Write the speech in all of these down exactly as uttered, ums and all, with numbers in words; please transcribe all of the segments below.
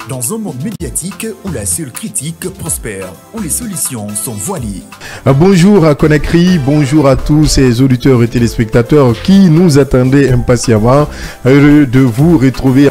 Dans un monde médiatique où la seule critique prospère, où les solutions sont voilées. Bonjour à Conakry, bonjour à tous ces auditeurs et téléspectateurs qui nous attendaient impatiemment. Heureux de vous retrouver.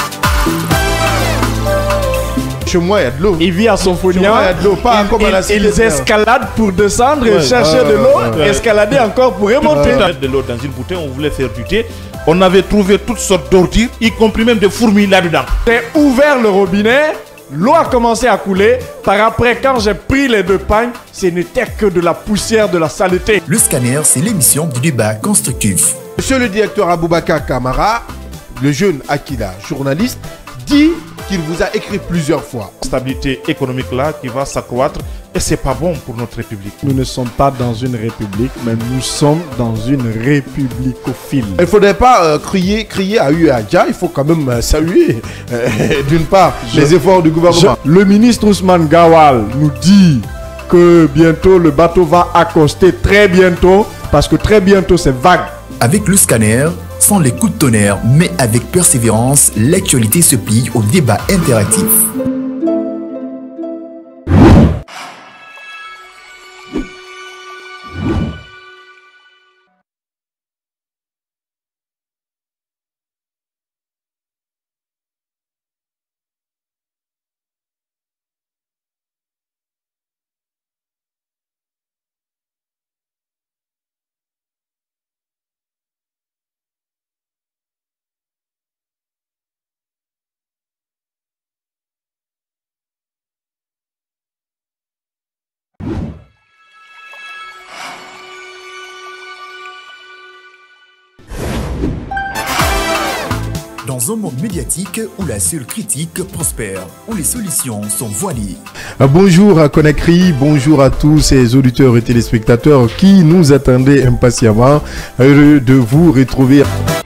Chez moi, il y a de l'eau. Il vit à Somphonia. Il y a de l'eau, pas il, comme à la il, Ils escaladent pour descendre, ouais, chercher euh, de l'eau, ouais. escalader encore pour remonter. On mettre de l'eau dans une bouteille, on voulait faire du thé. On avait trouvé toutes sortes d'ordures, y compris même des fourmis là-dedans. J'ai ouvert le robinet, l'eau a commencé à couler. Par après, quand j'ai pris les deux pagnes, ce n'était que de la poussière, de la saleté. Le Scanner, c'est l'émission du débat constructif. Monsieur le directeur Aboubakar Kamara, le jeune Akida, journaliste, dit qu'il vous a écrit plusieurs fois. Stabilité économique là qui va s'accroître et c'est pas bon pour notre République. Nous ne sommes pas dans une république, mais nous sommes dans une républicophile. Il ne faudrait pas euh, crier, crier à Uadja, il faut quand même euh, saluer euh, d'une part je, les efforts du gouvernement. Je, le ministre Ousmane Gawal nous dit que bientôt le bateau va accoster, très bientôt, parce que très bientôt c'est vague. Avec le Scanner, sans les coups de tonnerre, mais avec persévérance, l'actualité se plie au débat interactif. Dans un monde médiatique où la seule critique prospère, où les solutions sont voilées. Bonjour à Conakry, bonjour à tous ces auditeurs et téléspectateurs qui nous attendaient impatiemment. Heureux de vous retrouver.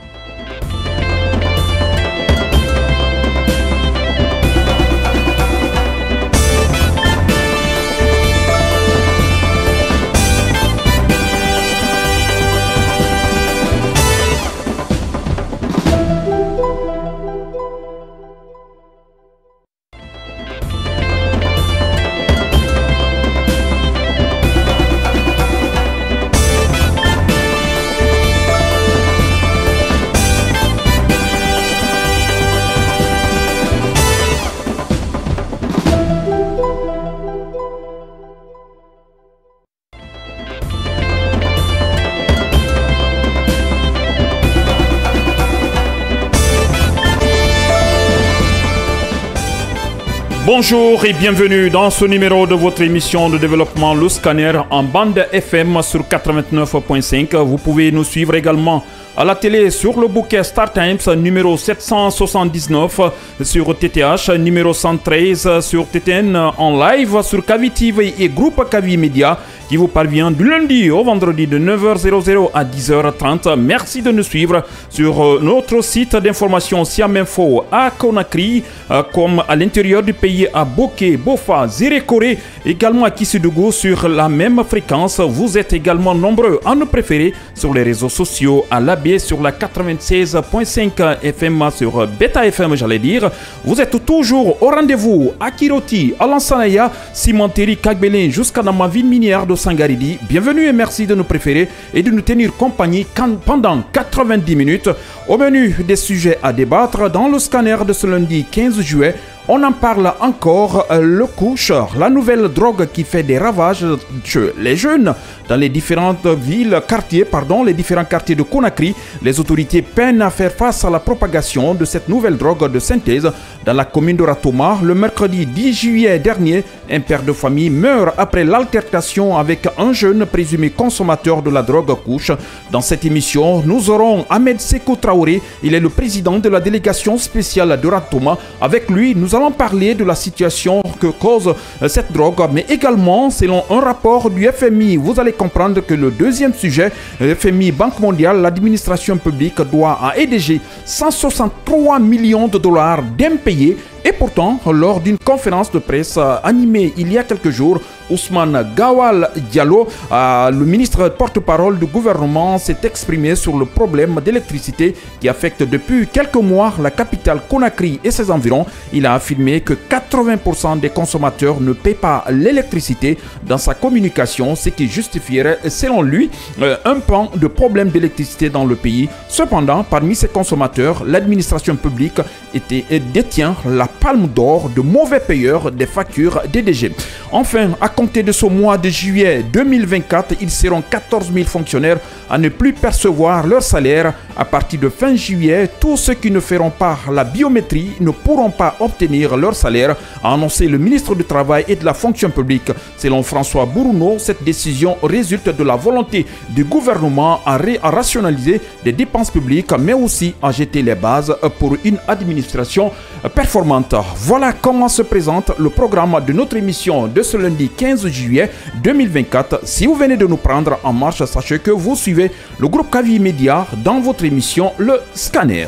Bonjour et bienvenue dans ce numéro de votre émission de développement Le Scanner en bande F M sur quatre-vingt-neuf point cinq. Vous pouvez nous suivre également à la télé sur le bouquet Star Times numéro sept cent soixante-dix-neuf, sur T T H numéro cent treize, sur T T N en live, sur Kavi T V et groupe Kavi Media qui vous parvient du lundi au vendredi de neuf heures à dix heures trente. Merci de nous suivre sur notre site d'information Siam Info à Conakry, comme à l'intérieur du pays à Bokeh, Bofa, Zérékoré, également à Kissédougou sur la même fréquence. Vous êtes également nombreux à nous préférer sur les réseaux sociaux, à l'A B sur la quatre-vingt-seize point cinq F M, sur Beta F M, j'allais dire. Vous êtes toujours au rendez-vous à Kiroti, à Lansanaya, Cimenterie, Kagbelin, jusqu'à dans ma ville minière de Sangaridi. Bienvenue et merci de nous préférer et de nous tenir compagnie pendant quatre-vingt-dix minutes. Au menu des sujets à débattre dans le Scanner de ce lundi quinze juillet. On en parle encore, euh, le couche, la nouvelle drogue qui fait des ravages chez les jeunes dans les différentes villes, quartiers, pardon, les différents quartiers de Conakry. Les autorités peinent à faire face à la propagation de cette nouvelle drogue de synthèse dans la commune de Ratoma. Le mercredi dix juillet dernier, un père de famille meurt après l'altercation avec un jeune présumé consommateur de la drogue couche. Dans cette émission, nous aurons Ahmed Seko Traoré, il est le président de la délégation spéciale de Ratoma. Avec lui, nous allons parler de la situation que cause cette drogue, mais également, selon un rapport du F M I, vous allez comprendre que le deuxième sujet, F M I, Banque mondiale, l'administration publique doit à E D G cent soixante-trois millions de dollars d'impayés. Et pourtant, lors d'une conférence de presse animée il y a quelques jours Ousmane Gawal Diallo, euh, le ministre porte-parole du gouvernement, s'est exprimé sur le problème d'électricité qui affecte depuis quelques mois la capitale Conakry et ses environs. Il a affirmé que quatre-vingts pour cent des consommateurs ne paient pas l'électricité dans sa communication, ce qui justifierait, selon lui, euh, un pan de problème d'électricité dans le pays. Cependant, parmi ces consommateurs, l'administration publique était, détient la palme d'or de mauvais payeurs des factures D D G. Enfin, à compter de ce mois de juillet deux mille vingt-quatre, ils seront quatorze mille fonctionnaires à ne plus percevoir leur salaire. À partir de fin juillet, tous ceux qui ne feront pas la biométrie ne pourront pas obtenir leur salaire, a annoncé le ministre du Travail et de la Fonction publique. Selon François Bourouno, cette décision résulte de la volonté du gouvernement à, ré à rationaliser les dépenses publiques, mais aussi à jeter les bases pour une administration performante. Voilà comment se présente le programme de notre émission de ce lundi quinze juillet deux mille vingt-quatre. Si vous venez de nous prendre en marche, sachez que vous suivez le groupe Kavi Média dans votre émission Le Scanner.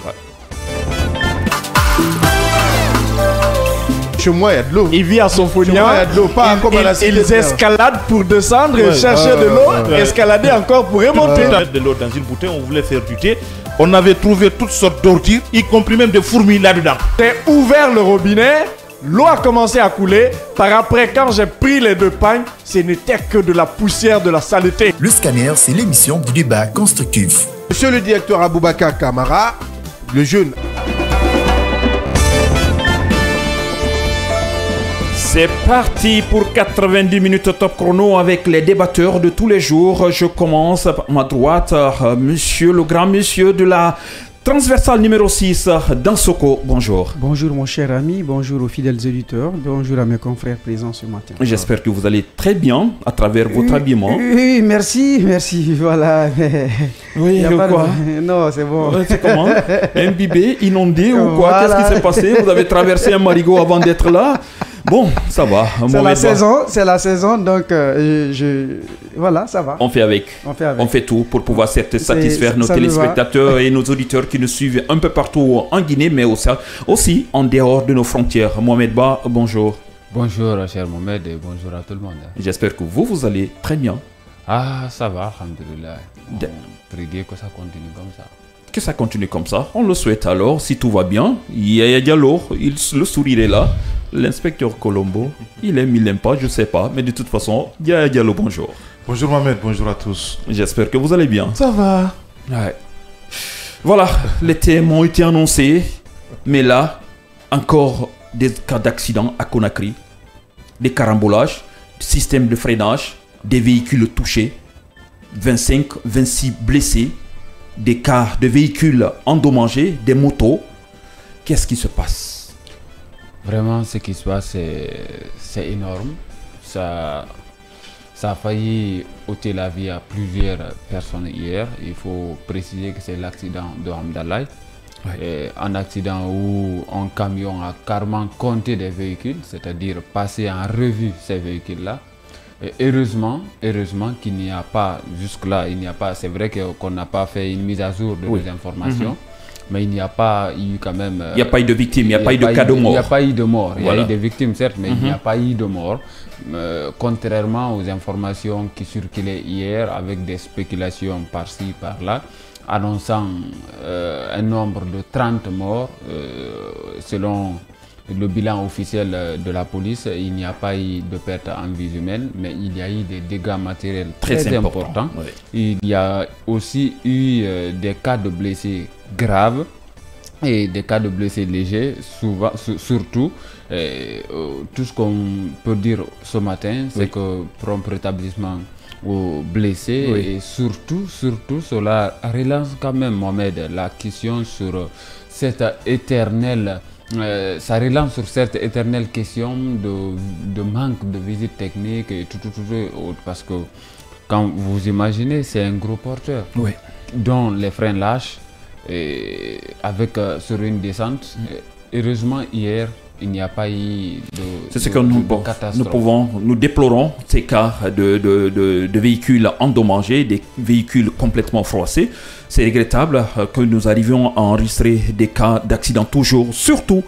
Chez moi, il y a de l'eau. Il vit à Sophonia. Chez moi, il y a de l'eau, pas Ils- comme à la ils- cité, Ils frère. escaladent pour descendre, Ouais, chercher ouais, de l'eau, ouais, ouais. escalader encore pour remonter. Mettre de l'eau dans une bouteille, on voulait faire du thé. On avait trouvé toutes sortes d'ordures, y compris même des fourmis là-dedans. J'ai ouvert le robinet, l'eau a commencé à couler. Par après, quand j'ai pris les deux pagnes, ce n'était que de la poussière, de la saleté. Le Scanner, c'est l'émission du débat constructif. Monsieur le directeur Aboubakar Kamara, le jeune. C'est parti pour quatre-vingt-dix minutes top chrono avec les débatteurs de tous les jours. Je commence par ma droite, euh, monsieur le grand monsieur de la transversale numéro six, Dansoko. Bonjour. Bonjour mon cher ami, bonjour aux fidèles auditeurs, bonjour à mes confrères présents ce matin. J'espère que vous allez très bien à travers votre Oui, habillement. Oui, merci, merci, voilà. Oui, Y a pas de- quoi Non, c'est bon. Ouais, c'est comment? Imbibé, inondé ou quoi? Voilà. Qu'est-ce qui s'est passé? Vous avez traversé un marigot avant d'être là? Bon, ça va. C'est Mauvais la bas. saison, c'est la saison, donc euh, je, je- voilà, ça va. On fait avec. On fait avec. On fait tout pour pouvoir certes C'est- satisfaire nos ça me va. téléspectateurs et nos auditeurs qui nous suivent un peu partout en Guinée, mais aussi, aussi en dehors de nos frontières. Mohamed Ba, bonjour. Bonjour cher Mohamed et bonjour à tout le monde. J'espère que vous, vous allez très bien. Ah, ça va, alhamdoulilah. De- On prie Dieu que ça continue comme ça. Que ça continue comme ça. On le souhaite alors, si tout va bien. Yaya Diallo, il, le sourire est là. L'inspecteur Colombo, il aime, il n'aime pas, je sais pas. Mais de toute façon, Yaya Diallo, bonjour. Bonjour Mohamed, bonjour à tous. J'espère que vous allez bien. Ça va. Ouais. Voilà, les thèmes ont été annoncés. Mais là, encore des cas d'accident à Conakry. Des carambolages, système de freinage, des véhicules touchés, vingt-cinq, vingt-six blessés, des cas de véhicules endommagés, des motos. Qu'est-ce qui se passe? Vraiment, ce qui se passe, c'est c'est énorme. Ça, ça a failli ôter la vie à plusieurs personnes hier. Il faut préciser que c'est l'accident de Hamdallah. Et un accident où un camion a carrément compté des véhicules, c'est-à-dire passé en revue ces véhicules-là. Et heureusement, heureusement qu'il n'y a pas, jusque-là, il n'y a pas, c'est vrai que- qu'on n'a pas fait une mise à jour de Oui. nos informations, mais il n'y a pas eu quand même... Il n'y a pas eu de victimes, il n'y a pas eu de cas de Il n'y a mort. pas eu de mort. Il y a Voilà. eu des victimes, certes, mais il n'y a Mhm. pas eu de mort. Euh, contrairement aux informations qui circulaient hier avec des spéculations par-ci, par-là, annonçant euh, un nombre de trente morts. Euh, selon le bilan officiel euh, de la police, il n'y a pas eu de perte en vie humaine, mais il y a eu des dégâts matériels très, Très important. importants. Ouais. Il y a aussi eu euh, des cas de blessés graves et des cas de blessés légers, souvent, su- surtout. euh, euh, tout ce qu'on peut dire ce matin, c'est Oui. que prompt rétablissement aux blessés Oui. et surtout, surtout, cela relance quand même, Mohamed, la question sur euh, cette éternelle, euh, ça relance sur cette éternelle question de, de manque de visite technique et tout, tout, tout, tout, parce que quand vous imaginez, c'est un gros porteur Oui. dont les freins lâchent et avec euh, sur une descente. Et heureusement, hier, il n'y a pas eu de, C'est ce de- que nous, de bon, catastrophe. nous pouvons, nous déplorons ces cas de, de, de, de véhicules endommagés, des véhicules complètement froissés. C'est regrettable euh, que nous arrivions à enregistrer des cas d'accidents toujours, surtout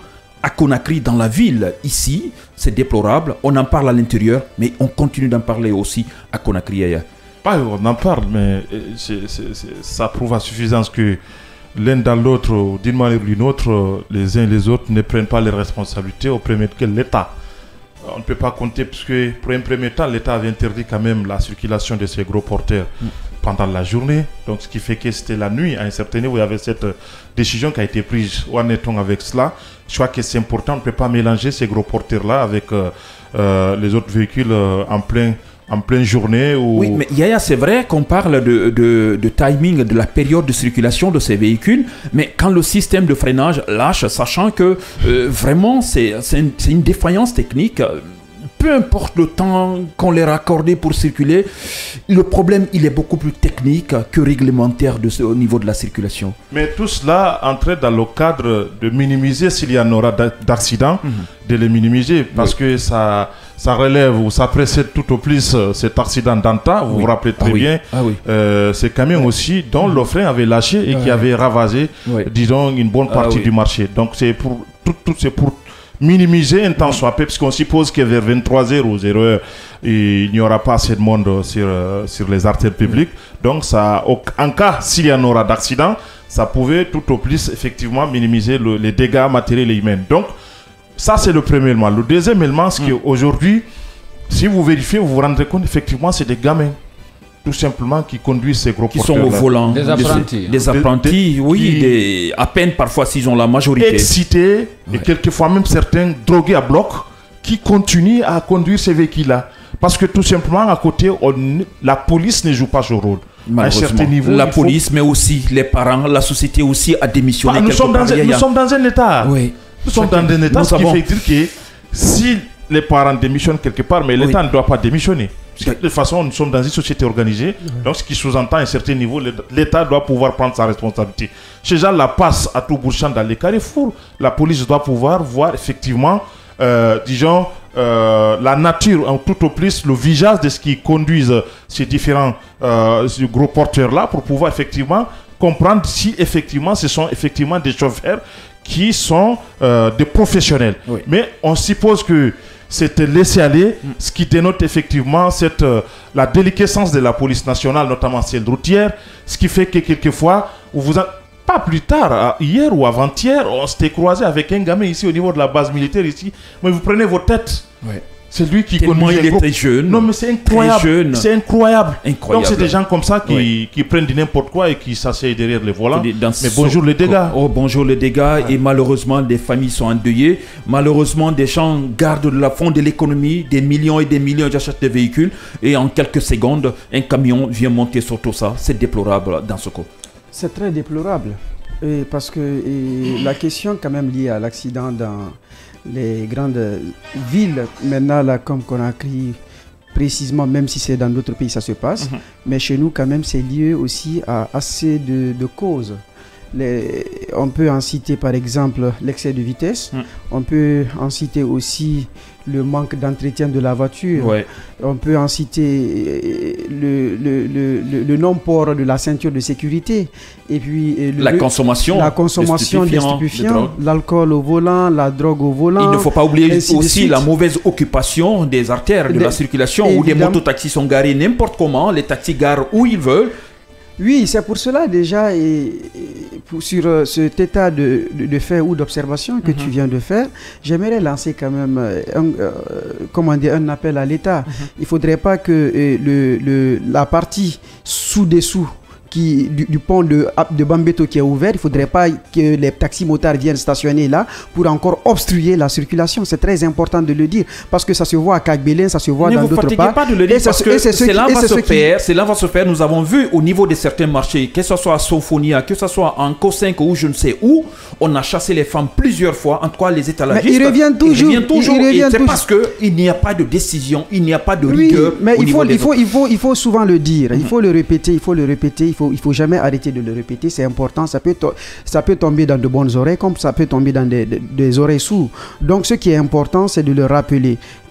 à Conakry, dans la ville, ici, c'est déplorable. On en parle à l'intérieur, mais on continue d'en parler aussi à Conakry ailleurs. Pas, on en parle, mais c'est, c'est, c'est, ça prouve à suffisance que l'un dans l'autre, d'une manière ou d'une autre, les uns et les autres ne prennent pas les responsabilités au premier que l'État. On ne peut pas compter, puisque pour un premier temps, l'État avait interdit quand même la circulation de ces gros porteurs mm. pendant la journée. Donc, ce qui fait que c'était la nuit, à un certain niveau, il y avait cette décision qui a été prise. Où en est-on avec cela? Je crois que c'est important, on ne peut pas mélanger ces gros porteurs-là avec euh, euh, les autres véhicules euh, en plein... en pleine journée ou... Oui, mais Yaya, c'est vrai qu'on parle de, de, de timing, de la période de circulation de ces véhicules, mais quand le système de freinage lâche, sachant que euh, vraiment c'est, c'est, une, c'est une défaillance technique, peu importe le temps qu'on leur a accordé pour circuler, le problème il est beaucoup plus technique que réglementaire de ce, au niveau de la circulation. Mais tout cela entrait dans le cadre de minimiser s'il y en aura d'accidents, mm-hmm. de les minimiser, parce oui. que ça... ça relève ou ça précède tout au plus euh, cet accident d'Anta, vous oui. vous rappelez très ah, oui. bien, ah, oui. euh, c'est quand même oui. aussi dont le frein avait lâché et oui. qui avait ravasé, oui. disons, une bonne partie ah, oui. du marché. Donc c'est pour, tout, tout, c'est pour minimiser un temps soit peu, puisqu'on suppose que vers vingt-trois heures ou zéro heure, il n'y aura pas assez de monde sur, euh, sur les artères publiques. Oui. Donc ça, en cas s'il y en aura d'accident, ça pouvait tout au plus effectivement minimiser le, les dégâts matériels et humains. Donc, ça, c'est le premier élément. Le deuxième élément, c'est mmh. qu'aujourd'hui, si vous vérifiez, vous vous rendrez compte, effectivement, c'est des gamins, tout simplement, qui conduisent ces gros qui porteurs. Qui sont au volant. Des apprentis. Des, des apprentis, des, des, oui, qui, des, à peine parfois s'ils ont la majorité. Excités, ouais. et quelquefois même certains drogués à bloc, qui continuent à conduire ces véhicules-là. Parce que tout simplement, à côté, on, la police ne joue pas ce rôle. À un certain niveau, la police, faut... mais aussi les parents, la société aussi a démissionné. Ah, nous, sommes dans un, nous sommes dans un état. Oui. Nous sommes dans un état, ce qui fait dire que si les parents démissionnent quelque part, mais l'État oui. ne doit pas démissionner. De toute façon, nous sommes dans une société organisée, oui. donc ce qui sous-entend à un certain niveau, l'État doit pouvoir prendre sa responsabilité. Ces gens la passent à tout bout de champ dans les carrefours. La police doit pouvoir voir effectivement, euh, disons, euh, la nature, en tout au plus, le visage de ce qui conduisent ces différents euh, ces gros porteurs-là pour pouvoir effectivement comprendre si effectivement ce sont effectivement des chauffeurs qui sont euh, des professionnels. Oui. Mais on suppose que c'était laissé aller, mm. ce qui dénote effectivement cette, euh, la déliquescence de la police nationale, notamment celle routière, ce qui fait que quelquefois, vous a... pas plus tard, hier ou avant-hier, on s'était croisé avec un gamin ici au niveau de la base militaire ici, mais vous prenez vos têtes. Oui. C'est lui qui tellement il est très jeune. Non mais c'est incroyable. C'est incroyable. incroyable. Donc c'est des gens comme ça qui, oui. qui prennent du n'importe quoi et qui s'asseyent derrière les volants. Dans mais bonjour les dégâts. Oh bonjour les dégâts. Ouais. Et malheureusement des familles sont endeuillées. Malheureusement des gens gardent de la fond de l'économie, des millions et des millions d'achats de véhicules et en quelques secondes un camion vient monter sur tout ça. C'est déplorable dans ce cas. C'est très déplorable. Et parce que et la question quand même liée à l'accident dans les grandes villes, maintenant là, comme Conakry, précisément, même si c'est dans d'autres pays ça se passe, mm-hmm. mais chez nous quand même c'est lié aussi à assez de, de causes. Les, on peut en citer par exemple l'excès de vitesse, mm. on peut en citer aussi le manque d'entretien de la voiture, ouais. on peut en citer le, le, le, le, le non-port de la ceinture de sécurité, et puis le, la consommation, la consommation des stupéfiants, l'alcool au volant, la drogue au volant. Il ne faut pas oublier aussi la mauvaise occupation des artères de, de la circulation, où des mototaxis sont garés n'importe comment, les taxis garent où ils veulent. Oui, c'est pour cela déjà, et, et pour, sur euh, cet état de, de, de fait ou d'observation que mm-hmm. tu viens de faire, j'aimerais lancer quand même un, euh, comment dire, un appel à l'État. Mm-hmm. Il ne faudrait pas que euh, le, le, la partie sous-dessous qui, du, du pont de, de Bambeto qui est ouvert, il ne faudrait pas que les taxis-motards viennent stationner là pour encore obstruer la circulation. C'est très important de le dire parce que ça se voit à Cagbélin, ça se voit ne dans d'autres parts. Ne vous fatiguez pas de le dire parce que cela va se faire. Cela va se faire. Nous avons vu au niveau de certains marchés, que ce soit à Sophonia, que ce soit en Co cinq ou je ne sais où, on a chassé les femmes plusieurs fois, en tout cas les étalagistes. Mais ils reviennent toujours. Ils reviennent toujours. Il, il et c'est parce qu'il n'y a pas de décision, il n'y a pas de oui, rigueur. Mais il faut, il, faut, il, faut, il faut souvent le dire, mm-hmm. il faut le répéter, il faut le répéter, il faut, il faut jamais arrêter de le répéter, c'est important, ça peut, ça peut tomber dans de bonnes oreilles comme ça peut tomber dans des, des, des oreilles sourdes. Donc ce qui est important, c'est de le rappeler.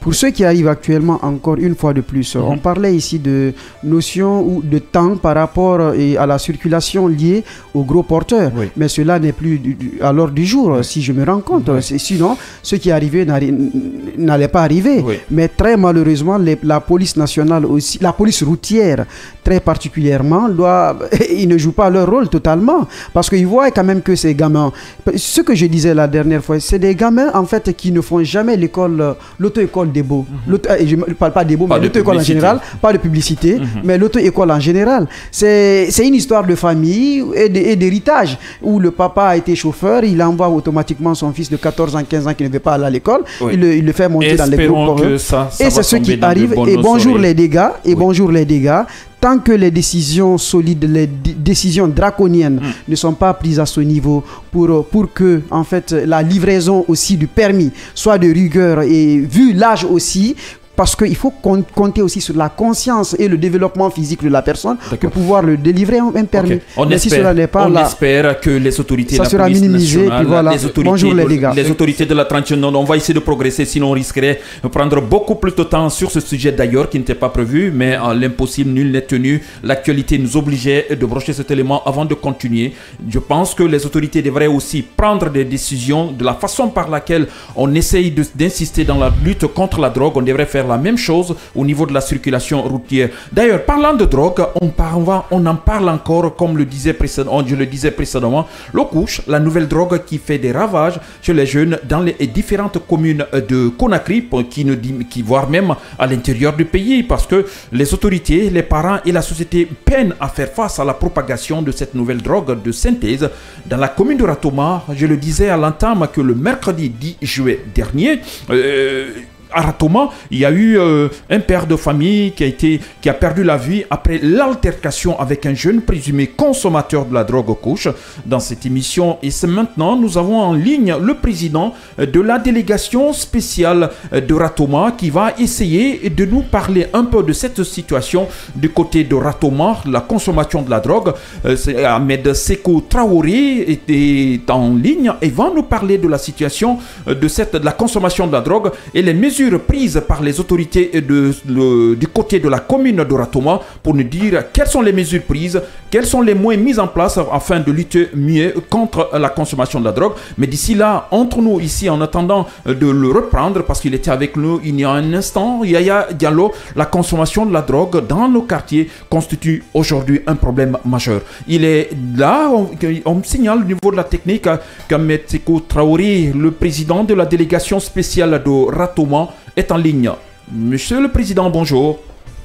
Pour ceux qui arrivent actuellement, encore une fois de plus, mm-hmm. on parlait ici de notion ou de temps par rapport et à la circulation liée aux gros porteurs. Oui. Mais cela n'est plus du, du, à l'ordre du jour, oui. si je me rends compte. Oui. Sinon, ce qui arrivait n'allait pas arriver. Oui. Mais très malheureusement, les, la police nationale aussi, la police routière très particulièrement, doit, ils ne jouent pas leur rôle totalement. Parce qu'ils voient quand même que ces gamins, ce que je disais la dernière fois, c'est des gamins en fait qui ne font jamais l'école, l'auto-école des beaux. Mm-hmm. Je ne parle pas des beaux, mais l'auto-école en général, pas de publicité, mm-hmm. mais l'auto-école en général. C'est une histoire de famille et d'héritage où le papa a été chauffeur, il envoie automatiquement son fils de quatorze ans, quinze ans qui ne veut pas aller à l'école, oui. il, il le fait monter Espérons dans les groupes. Que ça, ça et c'est ce qui arrive. Et bonjour les dégâts. Et oui. bonjour les dégâts. Tant que les décisions solides, les décisions draconiennes mm. ne sont pas prises à ce niveau pour, pour que en fait, la livraison aussi du permis soit de rigueur et vu l'âge aussi, parce qu'il faut compter aussi sur la conscience et le développement physique de la personne pour pouvoir le délivrer un permis. Okay. On, Mais espère, si cela n'est pas on là, espère que les autorités, ça la sera police minimisé. nationale, Voilà. les autorités, Bonjour les de, dégâts. les autorités de la trente-et-unième, on va essayer de progresser, sinon on risquerait de prendre beaucoup plus de temps sur ce sujet d'ailleurs qui n'était pas prévu, mais en l'impossible, nul n'est tenu. L'actualité nous obligeait de brocher cet élément avant de continuer. Je pense que les autorités devraient aussi prendre des décisions de la façon par laquelle on essaye d'insister dans la lutte contre la drogue. On devrait faire la même chose au niveau de la circulation routière. D'ailleurs, parlant de drogue, on, par, on, va, on en parle encore, comme le disait je le disais précédemment, le couche, la nouvelle drogue qui fait des ravages chez les jeunes dans les différentes communes de Conakry, qui, ne, qui voire même à l'intérieur du pays, parce que les autorités, les parents et la société peinent à faire face à la propagation de cette nouvelle drogue de synthèse. Dans la commune de Ratoma, je le disais à l'entame que le mercredi dix juillet dernier, euh, à Ratoma, il y a eu euh, un père de famille qui a, été, qui a perdu la vie après l'altercation avec un jeune présumé consommateur de la drogue couche. Dans cette émission, et c'est maintenant, nous avons en ligne le président de la délégation spéciale de Ratoma qui va essayer de nous parler un peu de cette situation du côté de Ratoma, la consommation de la drogue. Euh, Ahmed Sekou Traoré est en ligne et va nous parler de la situation de, cette, de la consommation de la drogue et les mesures prises par les autorités de, le, du côté de la commune de Ratoma pour nous dire quelles sont les mesures prises, quels sont les moyens mis en place afin de lutter mieux contre la consommation de la drogue. Mais d'ici là, entre nous ici, en attendant de le reprendre, parce qu'il était avec nous il y a un instant, Yaya Diallo, la consommation de la drogue dans nos quartiers constitue aujourd'hui un problème majeur. Il est là, on, on me signale au niveau de la technique qu'Ahmed Sekou Traoré, le président de la délégation spéciale de Ratoma, est en ligne. Monsieur le Président, bonjour.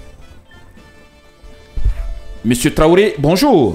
Monsieur Traoré, bonjour.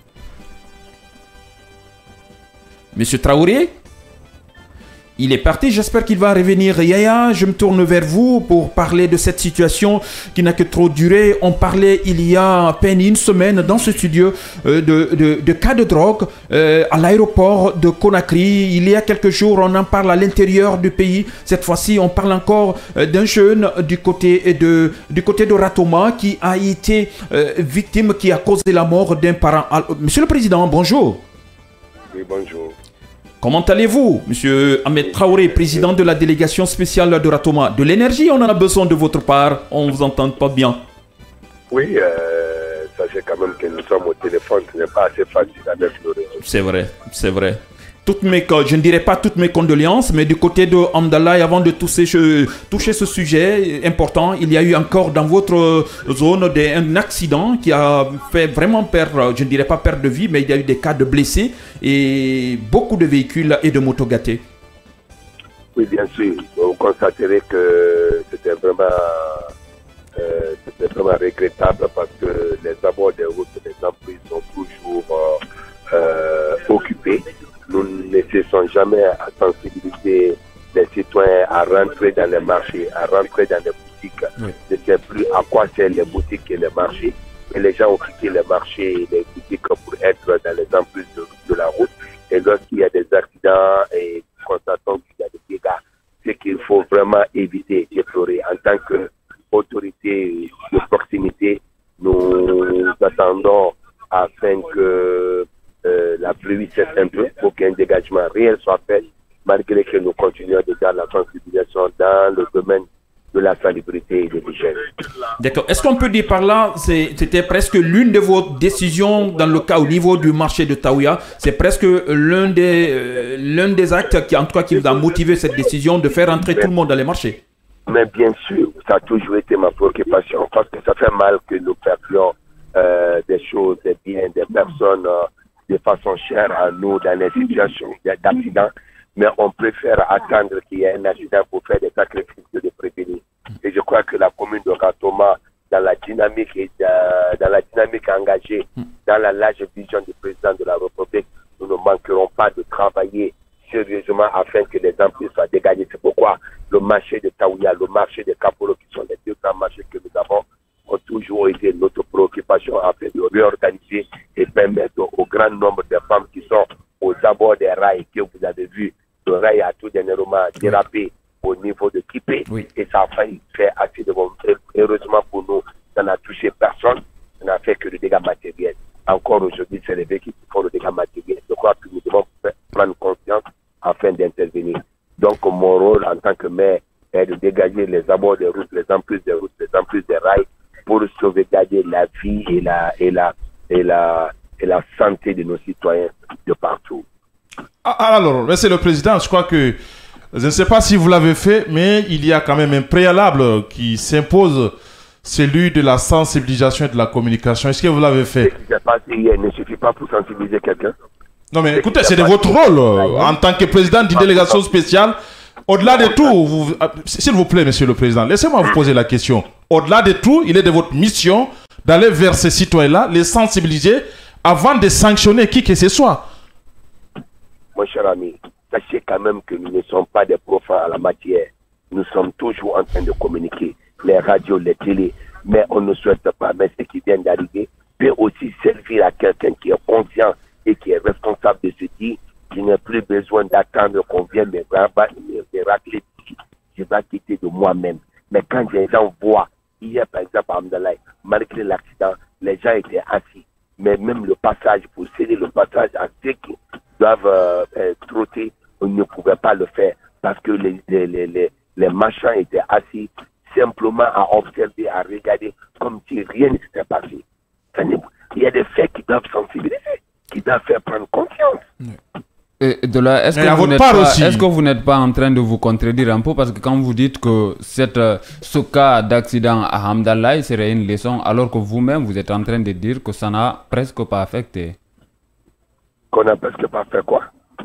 Monsieur Traoré, il est parti, j'espère qu'il va revenir. Yaya, je me tourne vers vous pour parler de cette situation qui n'a que trop duré. On parlait il y a à peine une semaine dans ce studio euh, de, de, de cas de drogue euh, à l'aéroport de Conakry. Il y a quelques jours, on en parle à l'intérieur du pays. Cette fois-ci, on parle encore euh, d'un jeune du côté de, du côté de Ratoma qui a été euh, victime, qui a causé la mort d'un parent. Alors, Monsieur le Président, bonjour. Oui, bonjour. Comment allez-vous, Monsieur Ahmed Traoré, président de la délégation spéciale de Ratoma? De l'énergie, on en a besoin de votre part. On ne vous entend pas bien. Oui, euh, sachez quand même que nous sommes au téléphone. Ce n'est pas assez facile avec le réseau. C'est vrai, c'est vrai. Toutes mes, je ne dirais pas toutes mes condoléances, mais du côté de Hamdallah, avant de toucher, toucher ce sujet important, il y a eu encore dans votre zone des, un accident qui a fait vraiment perdre, je ne dirais pas perdre de vie, mais il y a eu des cas de blessés et beaucoup de véhicules et de motos gâtés. Oui, bien sûr. Vous constaterez que c'était vraiment, euh, c'était vraiment regrettable parce que les abords des routes des emprises sont toujours euh, euh, occupés. Nous ne cessons jamais à sensibiliser les citoyens à rentrer dans les marchés, à rentrer dans les boutiques. Oui. Je ne sais plus à quoi servent les boutiques et les marchés. Et les gens ont quitté les marchés et les boutiques pour être dans les emprises de, de la route. Et lorsqu'il y a des accidents et constatons qu'il y a des dégâts, c'est qu'il faut vraiment éviter, déplorer. En tant qu'autorité de proximité, nous attendons afin que Euh, la pluie cesse un peu pour qu'un dégagement réel soit fait, malgré que nous continuons déjà la sensibilisation dans le domaine de la salubrité et de l'hygiène. D'accord. Est-ce qu'on peut dire par là, c'était presque l'une de vos décisions dans le cas au niveau du marché de Taouya, c'est presque l'un des, euh, l'un des actes qui, en tout cas, qui vous a motivé cette décision de faire entrer tout le monde dans les marchés? Mais bien sûr, ça a toujours été ma préoccupation parce que ça fait mal que nous perdions euh, des choses, des biens, des personnes euh, de façon chère à nous dans les situations d'accident. Mais on préfère attendre qu'il y ait un accident pour faire des sacrifices que de prévenir. Et je crois que la commune de Gatoma, dans la dynamique et de, dans la dynamique engagée, dans la large vision du président de la République, nous ne manquerons pas de travailler sérieusement afin que les emplois soient dégagés. C'est pourquoi le marché de Taouya, le marché de Kapolo, qui sont les deux grands marchés que nous avons, ont toujours été notre préoccupation afin de réorganiser et permettre au grand nombre de femmes qui sont aux abords des rails que vous avez vu. Le rail a tout dernièrement dérapé au niveau de Kipé oui. et ça a failli faire assez de bon. Heureusement pour nous, ça n'a touché personne, ça n'a fait que le dégât matériel. Encore aujourd'hui, c'est les véhicules qui font le dégât matériel. Je crois que nous devons prendre conscience afin d'intervenir. Donc mon rôle en tant que maire est de dégager les abords des routes, les emprises des routes, les emprises des rails pour sauvegarder la vie et la, et la, et la, et la santé de nos citoyens de partout. Alors, monsieur le président, je crois que, je ne sais pas si vous l'avez fait, mais il y a quand même un préalable qui s'impose, celui de la sensibilisation et de la communication. Est-ce que vous l'avez fait? Ce qui s'est passé hier ne suffit pas pour sensibiliser quelqu'un. Non mais écoutez, c'est de votre rôle, en tant que président d'une délégation spéciale. Au-delà de tout, vous, s'il vous plaît, monsieur le président, laissez-moi vous poser la question. Au-delà de tout, il est de votre mission d'aller vers ces citoyens-là, les sensibiliser avant de sanctionner qui que ce soit. Mon cher ami, sachez quand même que nous ne sommes pas des profanes à la matière. Nous sommes toujours en train de communiquer, les radios, les télés, mais on ne souhaite pas, mais ce qui vient d'arriver peut aussi servir à quelqu'un qui est conscient et qui est responsable de ce dire qu'il n'y a plus besoin d'attendre qu'on vienne me racler. Je vais quitter de moi-même. Mais quand les gens voient, hier par exemple à Hamdallah, malgré l'accident, les gens étaient assis. Mais même le passage, pour céder le passage à ceux qui doivent euh, euh, trotter, on ne pouvait pas le faire parce que les, les, les, les, les marchands étaient assis simplement à observer, à regarder comme si rien ne s'était passé. Il y a des faits qui doivent sensibiliser, qui doivent faire prendre confiance. Et de là, est-ce que, vous n'êtes pas, est-ce que vous n'êtes pas en train de vous contredire un peu? Parce que quand vous dites que cette, ce cas d'accident à Hamdallah serait une leçon, alors que vous-même, vous êtes en train de dire que ça n'a presque pas affecté. Qu'on n'a presque pas fait quoi?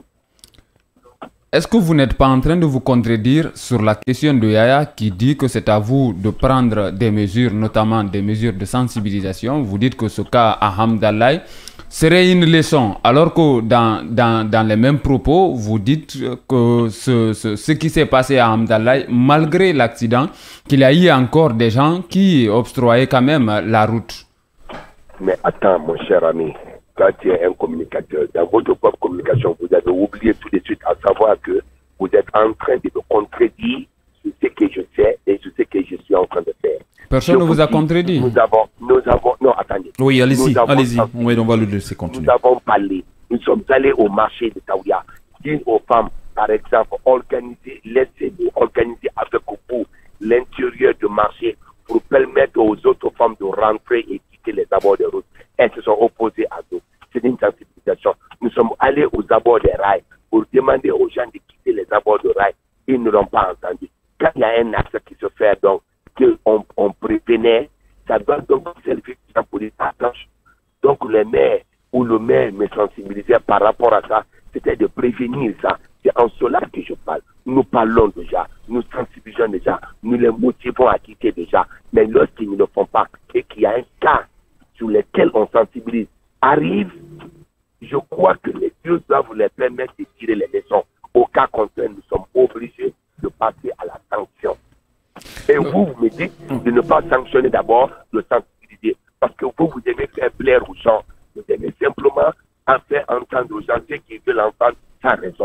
Est-ce que vous n'êtes pas en train de vous contredire sur la question de Yaya qui dit que c'est à vous de prendre des mesures, notamment des mesures de sensibilisation? Vous dites que ce cas à Hamdallah serait une leçon, alors que dans, dans, dans les mêmes propos, vous dites que ce, ce, ce qui s'est passé à Hamdallah, malgré l'accident, qu'il y a eu encore des gens qui obstruaient quand même la route. Mais attends, mon cher ami, quand tu es un communicateur, dans votre propre communication, vous avez oublié tout de suite à savoir que vous êtes en train de me contredire sur ce que je sais et sur ce que je suis en train de faire. Personne ne vous a contredit. Nous avons, nous avons, non, attendez. Oui, allez-y, allez-y. Oui, on va le laisser continuer. Nous avons parlé, nous sommes allés au marché de Taouya, dire aux femmes, par exemple, organiser, laissez-nous organiser avec vous l'intérieur du marché pour permettre aux autres femmes de rentrer et quitter les abords des routes. Elles se sont opposées à nous. C'est une sensibilisation. Nous sommes allés aux abords des rails pour demander aux gens de quitter les abords des rails. Ils ne l'ont pas entendu. Quand il y a un acte qui se fait, donc, qu'on on prévenait, ça doit donc servir pour les attaches. Donc le maire ou le maire me sensibilisait par rapport à ça, c'était de prévenir ça. C'est en cela que je parle. Nous parlons déjà, nous sensibilisons déjà, nous les motivons à quitter déjà. Mais lorsqu'ils ne le font pas et qu'il y a un cas sur lequel on sensibilise arrive, je crois que les dieux doivent les permettre de tirer les leçons. Au cas contraire, nous sommes obligés de passer à la sanction. Et vous, vous me dites de ne pas sanctionner d'abord, de sensibiliser. Parce que vous, vous aimez faire plaire aux gens. Vous aimez simplement en faire entendre aux gens ceux qui veulent entendre sans raison. Non,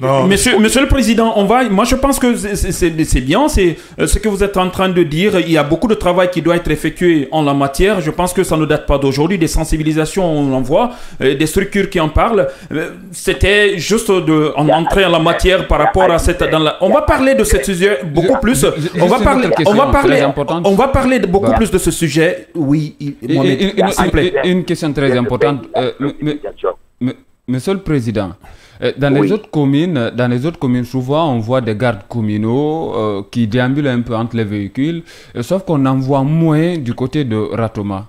Non. Monsieur, monsieur le Président, on va, moi je pense que c'est bien, c'est ce que vous êtes en train de dire. Il y a beaucoup de travail qui doit être effectué en la matière. Je pense que ça ne date pas d'aujourd'hui. Des sensibilisations, on en voit, des structures qui en parlent. C'était juste de, en entrer en la matière par rapport à cette... Dans la, on va parler de ce sujet beaucoup plus. On va parler, on va parler, on va parler de beaucoup plus de ce sujet. Oui, Mohamed, une, une, une question très importante. Euh, Monsieur le Président, dans les oui. autres communes, dans les autres communes, souvent on voit des gardes communaux euh, qui déambulent un peu entre les véhicules, euh, sauf qu'on en voit moins du côté de Ratoma.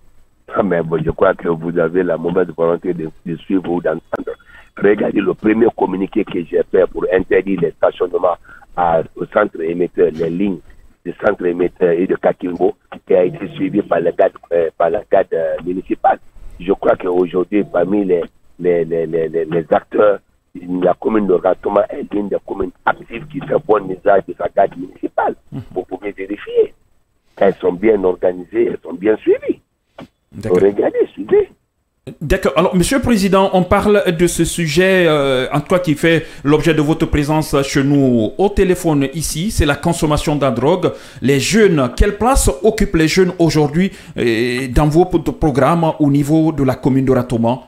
Ah mais bon, je crois que vous avez la mauvaise volonté de, de suivre ou d'entendre. Regardez le premier communiqué que j'ai fait pour interdire les stationnements à, au centre émetteur, les lignes du centre émetteur et de Kakimbo, qui a été suivi par la garde, euh, par la garde euh, municipale. Je crois qu'aujourd'hui, parmi les Les, les, les, les acteurs, la commune de Ratoma est l'une des communes actives qui fait bon usage de sa garde municipale. Vous pouvez vérifier. Elles sont bien organisées, elles sont bien suivies. Regardez, suivez. D'accord. Alors, Monsieur le Président, on parle de ce sujet, euh, en tout cas qui fait l'objet de votre présence chez nous au téléphone ici, c'est la consommation de la drogue. Les jeunes, quelle place occupent les jeunes aujourd'hui euh, dans vos programmes au niveau de la commune de Ratoma?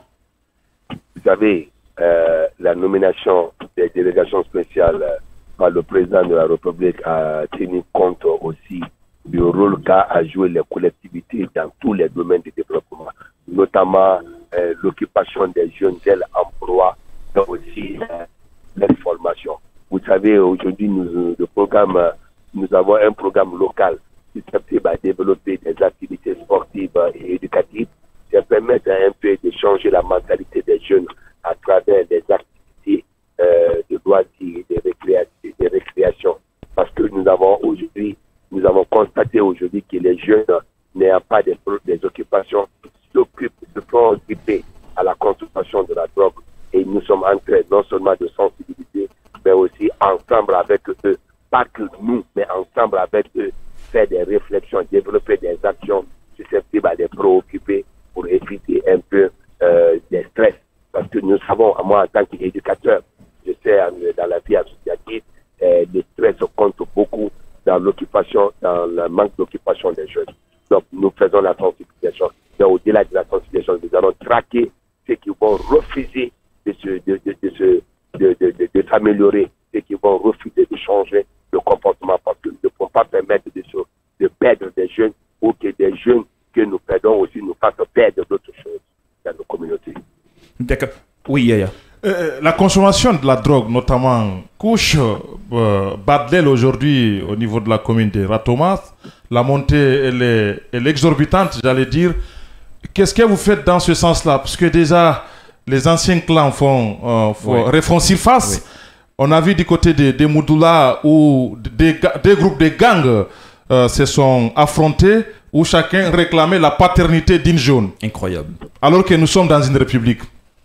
Vous savez, euh, la nomination des délégations spéciales euh, par le président de la République a tenu compte aussi du rôle qu'a à jouer les collectivités dans tous les domaines du développement, notamment euh, l'occupation des jeunes dès l'emploi, mais aussi euh, leur formation. Vous savez, aujourd'hui, nous, le programme, nous avons un programme local qui s'appelle à développer des activités sportives et éducatives. Ça permet un peu de changer la mentalité des jeunes à travers des activités euh, de loisirs, de récréation, de récréation. Parce que nous avons aujourd'hui, nous avons constaté aujourd'hui que les jeunes n'ayant pas des, des occupations s'occupent, se font occuper à la consommation de la drogue. Et nous sommes en train non seulement de sensibiliser, mais aussi ensemble avec eux, pas que nous, mais ensemble avec eux, faire des réflexions, développer des actions susceptibles à les préoccuper pour éviter un peu euh, des stress. Parce que nous savons, moi en tant qu'éducateur, je sais dans la vie associative, euh, les stress comptent beaucoup dans l'occupation, dans le manque d'occupation des jeunes. Donc nous faisons la sensibilisation. Mais au-delà de la sensibilisation, nous allons traquer ceux qui vont refuser de se, de, de, de, se, de, de, de, de s'améliorer, ceux qui vont refuser de changer le comportement, parce que nous ne pouvons pas permettre de, se, de perdre des jeunes ou que des jeunes que nous perdons aussi nous fassent perdre d'autres choses dans nos communautés. D'accord. Oui, Yaya. Euh, la consommation de la drogue, notamment, couche euh, bas de l'aile aujourd'hui au niveau de la commune de Ratoma. La montée, elle est, elle est exorbitante, j'allais dire. Qu'est-ce que vous faites dans ce sens-là? Parce que déjà, les anciens clans font, euh, font, oui. refont surface. Oui. On a vu du côté des, des Moudoula où des, des groupes de gangs euh, se sont affrontés, où chacun réclamait la paternité d'une jeune. Incroyable. Alors que nous sommes dans une république.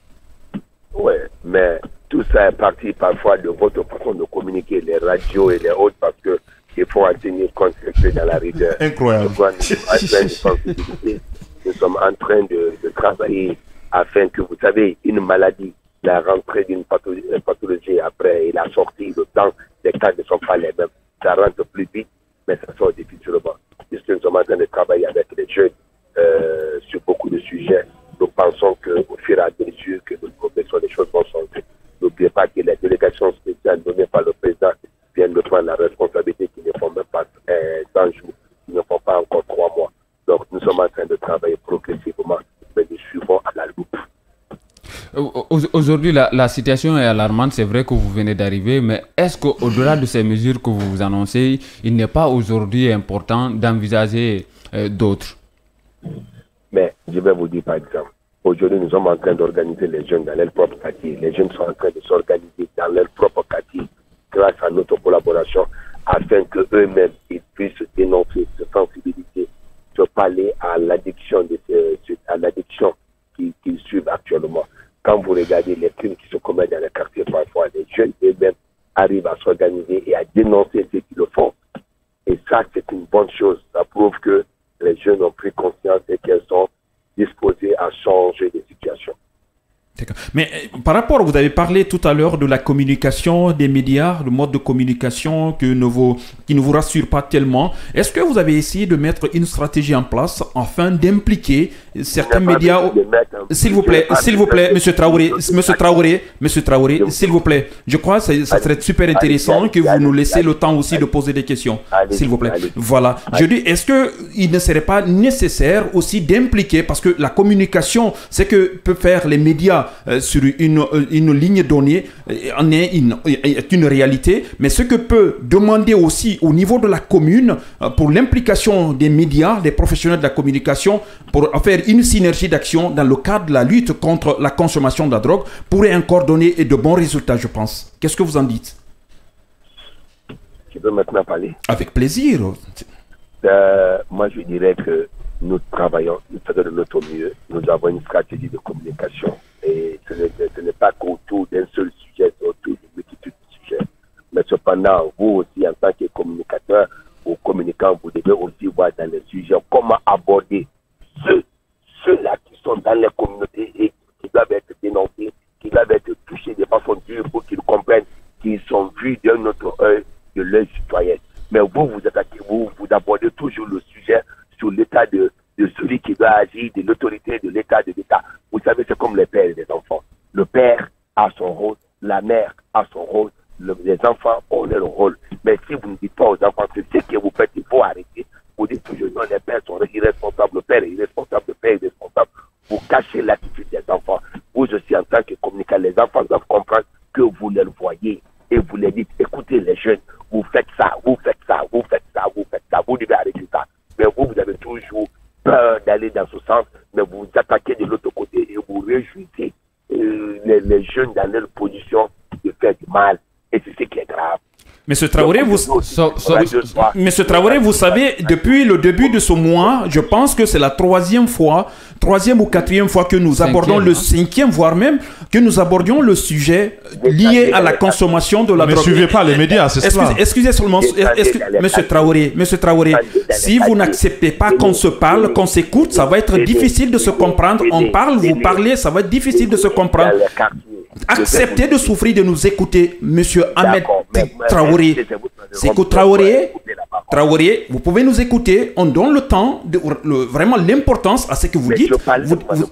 Oui, mais tout ça est parti parfois de votre façon de communiquer, les radios et les autres, parce que il faut en tenir compte dans la rigueur. Incroyable. Nous sommes en train de, de travailler afin que, vous savez, une maladie, la rentrée d'une pathologie, pathologie après et la sortie, le temps, les cas ne sont pas les mêmes. Ça rentre plus vite, mais ça sort difficilement. Puisque nous sommes en train de travailler avec les jeunes euh, sur beaucoup de sujets, nous pensons qu'au fur et à mesure que nous progressons, les choses vont changer. N'oubliez pas que les délégations spéciales données par le président viennent de prendre la responsabilité qui ne font même pas euh, cent jours, qui ne font pas encore trois mois. Donc nous sommes en train de travailler progressivement, mais nous suivons à la loupe. Aujourd'hui, la, la situation est alarmante. C'est vrai que vous venez d'arriver, mais est-ce qu'au-delà de ces mesures que vous vous annoncez, il n'est pas aujourd'hui important d'envisager euh, d'autres? Mais je vais vous dire par exemple, aujourd'hui nous sommes en train d'organiser les jeunes dans leur propre quartier. Les jeunes sont en train de s'organiser dans leur propre quartier grâce à notre collaboration afin qu'eux-mêmes ils puissent dénoncer, se sensibiliser, se parler à l'addiction, de ce, à l'addiction qu'ils qui suivent actuellement. Quand vous regardez les crimes qui se commettent dans les quartiers, parfois les jeunes eux-mêmes arrivent à s'organiser et à dénoncer ceux qui le font. Et ça, c'est une bonne chose. Ça prouve que les jeunes ont pris conscience et qu'elles sont disposées à changer de situation. Mais euh, par rapport, vous avez parlé tout à l'heure de la communication des médias, le mode de communication que ne vous, qui ne vous rassure pas tellement. Est-ce que vous avez essayé de mettre une stratégie en place afin d'impliquer certains médias? S'il vous plaît, s'il vous plaît, Monsieur Traoré, Monsieur Traoré, Monsieur Traoré, s'il vous plaît. Je crois que ça serait super intéressant que vous nous laissiez le temps aussi de poser des questions. S'il vous plaît. Voilà. Je dis, est-ce qu'il ne serait pas nécessaire aussi d'impliquer, parce que la communication, c'est que peuvent faire les médias Euh, sur une, euh, une ligne donnée euh, en est une, est une réalité, mais ce que peut demander aussi au niveau de la commune euh, pour l'implication des médias, des professionnels de la communication, pour faire une synergie d'action dans le cadre de la lutte contre la consommation de la drogue, pourrait encore donner de bons résultats, je pense. Qu'est-ce que vous en dites? Tu peux maintenant parler? Avec plaisir. Euh, moi, je dirais que nous travaillons, nous faisons de notre mieux, nous avons une stratégie de communication. Et ce n'est pas qu'autour d'un seul sujet, c'est autour d'une multitude de sujets. Mais cependant, vous aussi, en tant que communicateur ou communicant, vous devez aussi voir dans les sujets comment aborder ceux, ceux-là qui sont dans les communautés et qui doivent être dénoncés, qui doivent être touchés de façon dure pour qu'ils comprennent qu'ils sont vus d'un autre œil de leurs citoyens. Mais vous, vous attaquez, vous, vous abordez toujours le sujet sur l'état de de celui qui doit agir, de l'autorité, de l'état, de l'état. Vous savez, c'est comme les pères et les enfants. Le père a son rôle, la mère a son rôle, le, les enfants ont leur rôle. Mais si vous ne dites pas aux enfants que ce que vous faites, il faut arrêter, vous dites toujours non, les pères sont irresponsables, le père est irresponsable, le père est irresponsable. Vous cachez l'attitude des enfants. Vous aussi, en tant que communicant, les enfants doivent comprendre que vous les voyez et vous les dites, écoutez les jeunes, vous faites ça, vous faites ça, vous faites ça, vous faites ça, vous devez arrêter ça. Mais vous, vous avez toujours peur d'aller dans ce sens, mais vous vous attaquez de l'autre côté et vous réjouissez euh, les, les jeunes dans leur position de faire du mal. Et c'est ce qui est grave. Monsieur Traoré, vous, so, so, Monsieur Traoré, vous savez, depuis le début de ce mois, je pense que c'est la troisième fois, troisième ou quatrième fois que nous cinquième, abordons le cinquième, voire même que nous abordions le sujet lié à la consommation de la drogue. Ne suivez pas les médias, c'est ça. Excusez seulement, excusez, Monsieur Traoré, Monsieur Traoré, si vous n'acceptez pas qu'on se parle, qu'on s'écoute, ça va être difficile de se comprendre. On parle, vous parlez, ça va être difficile de se comprendre. Acceptez de souffrir de nous écouter, Monsieur Ahmed Traoré. C'est que Traoré, Traoré, vous pouvez nous écouter. On donne le temps, de, le, vraiment l'importance à ce que vous dites. Vous, vous,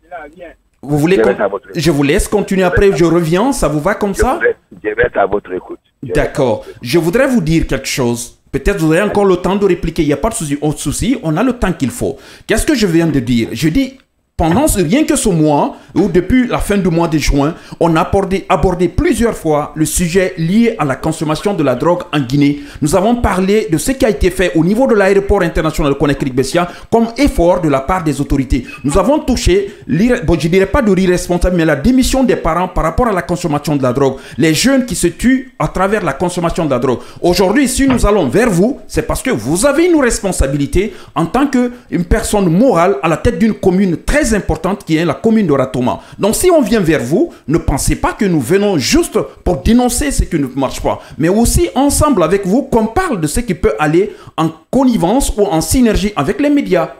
vous voulez je vous laisse continuer après, je reviens. Ça vous va comme ça? Je vais être à votre écoute. D'accord. Je voudrais vous dire quelque chose. Peut-être vous aurez encore le temps de répliquer. Il n'y a pas de souci. Autre souci, on a le temps qu'il faut. Qu'est-ce que je viens de dire? Je dis... Pendant ce, rien que ce mois, ou depuis la fin du mois de juin, on a abordé, abordé plusieurs fois le sujet lié à la consommation de la drogue en Guinée. Nous avons parlé de ce qui a été fait au niveau de l'aéroport international de Conakry-Bessia comme effort de la part des autorités. Nous avons touché, bon, je ne dirais pas de l'irresponsable, mais la démission des parents par rapport à la consommation de la drogue. Les jeunes qui se tuent à travers la consommation de la drogue. Aujourd'hui, si nous allons vers vous, c'est parce que vous avez une responsabilité en tant qu'une personne morale à la tête d'une commune très importante qui est la commune de Ratoma. Donc si on vient vers vous, ne pensez pas que nous venons juste pour dénoncer ce qui ne marche pas, mais aussi ensemble avec vous qu'on parle de ce qui peut aller en connivence ou en synergie avec les médias.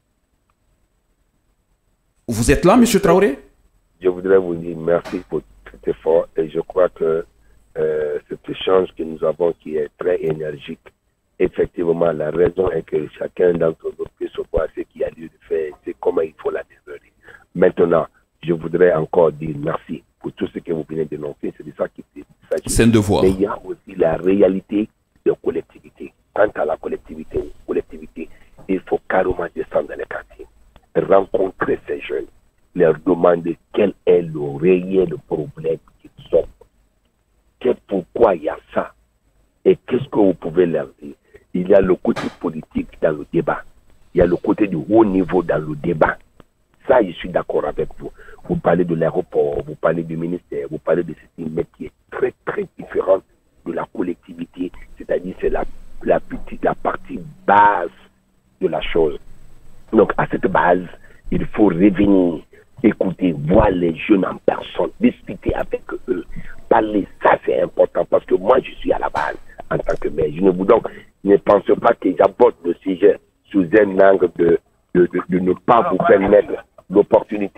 Vous êtes là, Monsieur Traoré? Je voudrais vous dire merci pour cet effort et je crois que euh, cet échange que nous avons qui est très énergique, effectivement, la raison est que chacun d'entre nous peut se voir ce qu'il y a lieu de faire, c'est comment il faut la développer. Maintenant, je voudrais encore dire merci pour tout ce que vous venez de dénoncer, c'est de ça qu'il s'agit. C'est un devoir. Mais il y a aussi la réalité de collectivité. Quant à la collectivité, collectivité, il faut carrément descendre dans les quartiers, rencontrer ces jeunes, leur demander quel est le réel problème qu'ils ont, que, pourquoi il y a ça, et qu'est-ce que vous pouvez leur dire. Il y a le côté politique dans le débat. Il y a le côté du haut niveau dans le débat. Ça, je suis d'accord avec vous. Vous parlez de l'aéroport, vous parlez du ministère, vous parlez de ce mais qui est très, très différent de la collectivité. C'est-à-dire, c'est la, la, petite, la partie base de la chose. Donc, à cette base, il faut revenir, écouter, voir les jeunes en personne, discuter avec eux, parler. Ça, c'est important parce que moi, je suis à la base en tant que maire. Je ne vous donc, ne pense pas que j'aborde le sujet sous un angle de, de, de, de ne pas vous permettre l'opportunité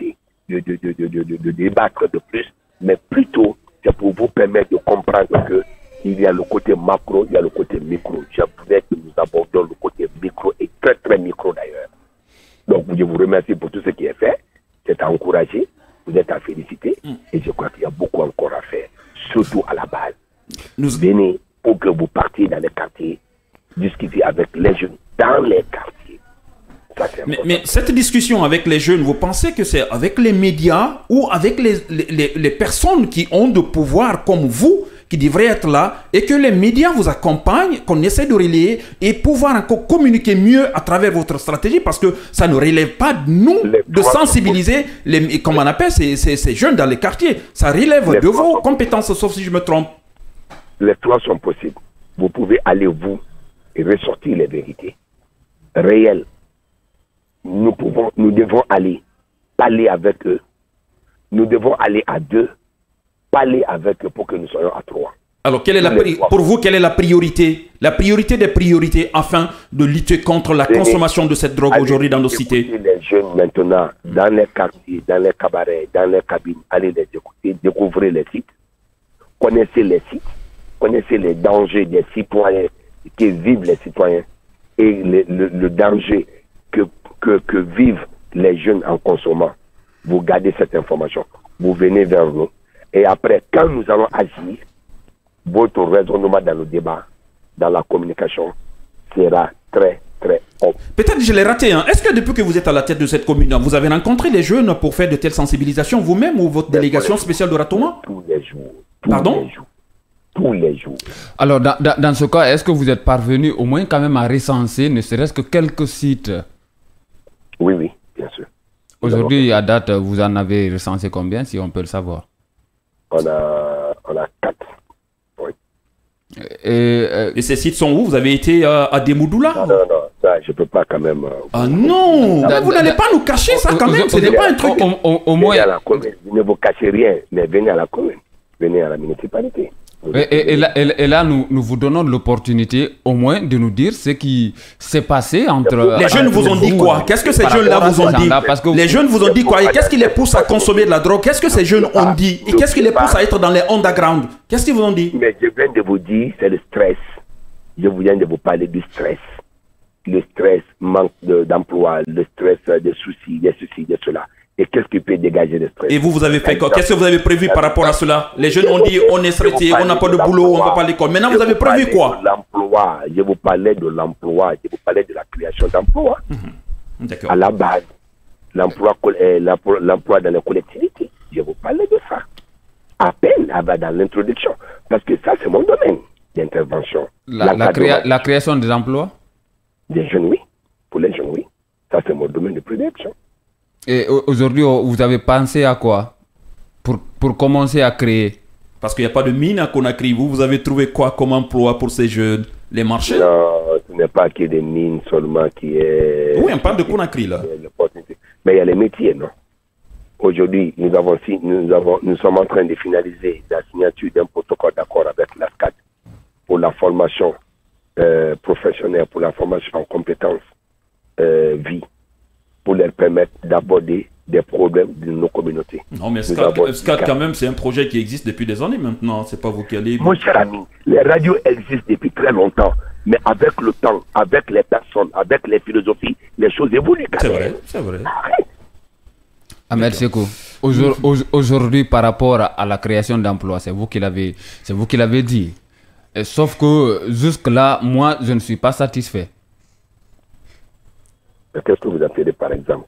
de, de, de, de, de, de, de débattre de plus, mais plutôt c'est pour vous permettre de comprendre que il y a le côté macro, il y a le côté micro. Je voudrais que nous abordons le côté micro et très très micro d'ailleurs. Donc je vous remercie pour tout ce qui est fait. C'est à encourager, vous êtes à féliciter mm. et je crois qu'il y a beaucoup encore à faire, surtout à la base. Nous venez pour que vous partiez dans les quartiers, discuter avec les jeunes dans les quartiers. Ça, mais, mais cette discussion avec les jeunes, vous pensez que c'est avec les médias ou avec les, les, les personnes qui ont de pouvoir comme vous qui devraient être là et que les médias vous accompagnent, qu'on essaie de relayer et pouvoir encore communiquer mieux à travers votre stratégie parce que ça ne relève pas de nous les de sensibiliser, les, comme on appelle ces, ces, ces jeunes dans les quartiers. Ça relève les de vos compétences, sauf si je me trompe. Les trois sont possibles. Vous pouvez aller, vous, et ressortir les vérités réelles. Nous pouvons, nous devons aller parler avec eux. Nous devons aller à deux, parler avec eux pour que nous soyons à trois. Alors, quelle est la pour vous, quelle est la priorité? La priorité des priorités afin de lutter contre la consommation de cette drogue aujourd'hui dans nos cités. Les jeunes maintenant, dans les quartiers, dans les cabarets, dans les cabines, allez les écouter, découvrez les sites, connaissez les sites, connaissez les dangers des citoyens, qui vivent les citoyens et le, le, le danger que, que, que vivent les jeunes en consommant. Vous gardez cette information, vous venez vers nous et après, quand nous allons agir, votre raisonnement dans le débat, dans la communication, sera très, très haut. Peut-être que je l'ai raté. Hein. Est-ce que depuis que vous êtes à la tête de cette commune, vous avez rencontré des jeunes pour faire de telles sensibilisations vous-même ou votre délégation spéciale de Ratoma? Tous les jours. Tous Pardon les jours. Tous les jours. Alors, dans, dans, dans ce cas, est-ce que vous êtes parvenu au moins quand même à recenser ne serait-ce que quelques sites? Oui, oui, bien sûr. Aujourd'hui, à date, vous en avez recensé combien, si on peut le savoir? On a, on a quatre. Oui. Et, euh, Et ces sites sont où? Vous avez été euh, à Demoudoula? Non, non, non, ça, je ne peux pas quand même... Euh, ah non, da, Vous n'allez pas nous cacher ça quand même, ce n'est pas un truc... Au, au, au moins... Venez à la commune, ne vous cachez rien, mais venez à la commune, venez à la municipalité. Et, et, et là, et, et là nous, nous vous donnons l'opportunité au moins de nous dire ce qui s'est passé entre... Les jeunes vous ont dit quoi? Qu'est-ce que ces jeunes-là vous ont dit? Parce que Les jeunes vous ont dit quoi? Et qu'est-ce qui les pousse à consommer de la drogue? Qu'est-ce que ces jeunes ont dit? Et qu'est-ce qui les pousse à être dans les underground? Qu'est-ce qu'ils vous ont dit? Mais je viens de vous dire, c'est le stress. Je viens de vous parler du stress. Le stress, manque d'emploi, le stress des soucis, des soucis, de cela. Et qu'est-ce qui peut dégager le stress? Et vous, vous avez fait quoi? Qu'est-ce que vous avez prévu par rapport à cela? Les jeunes ont dit on est stressé, on n'a pas de boulot, on ne va pas à l'école. Maintenant, vous avez prévu quoi? L'emploi. Je vous parlais de l'emploi. Je vous parlais de la création d'emplois. Mmh. D'accord. À la base, l'emploi l'emploi dans les collectivités. Je vous parlais de ça. À peine dans l'introduction. Parce que ça, c'est mon domaine d'intervention. La, la, créa la création des emplois? Des jeunes, oui. Pour les jeunes, oui. Ça, c'est mon domaine de prédilection. Et aujourd'hui, vous avez pensé à quoi pour, pour commencer à créer? Parce qu'il n'y a pas de mine à Conakry. Vous, vous avez trouvé quoi comme emploi pour ces jeunes? Les marchés? Non, ce n'est pas que des mines seulement qui est... Oui, on parle de Conakry, là. Mais il y a les métiers, non? Aujourd'hui, nous, avons, nous, avons, nous sommes en train de finaliser la signature d'un protocole d'accord avec l'A S C A D pour la formation euh, professionnelle, pour la formation en compétences euh, vie, pour leur permettre d'aborder des problèmes de nos communautés. Non, mais S C A D, S C A D quand même, c'est un projet qui existe depuis des années maintenant. C'est pas vous qui allez... Mon cher ami, les radios existent depuis très longtemps. Mais avec le temps, avec les personnes, avec les philosophies, les choses évoluent. C'est vrai, c'est vrai. Arrête. Ahmed Sekou, aujourd'hui, par rapport à la création d'emplois, c'est vous qui l'avez, c'est vous qui l'avez dit. Et sauf que jusque-là, moi, je ne suis pas satisfait. Qu'est-ce que vous appelez par exemple?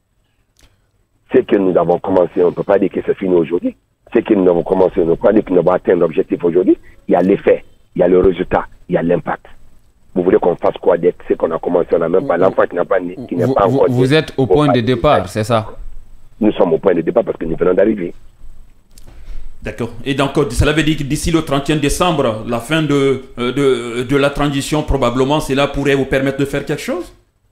C'est que nous avons commencé, on ne peut pas dire que c'est fini aujourd'hui. C'est que nous avons commencé, on ne peut pas dire que nous avons atteint l'objectif aujourd'hui. Il y a l'effet, il y a le résultat, il y a l'impact. Vous voulez qu'on fasse quoi d'être ce qu'on a commencé, on n'a même pas l'enfant qui n'a pas, qui n'est pas encore... Vous êtes au point de départ, c'est ça? Nous sommes au point de départ parce que nous venons d'arriver. D'accord. Et donc, cela veut dire que d'ici le trente et un décembre, la fin de, de, de la transition, probablement, cela pourrait vous permettre de faire quelque chose?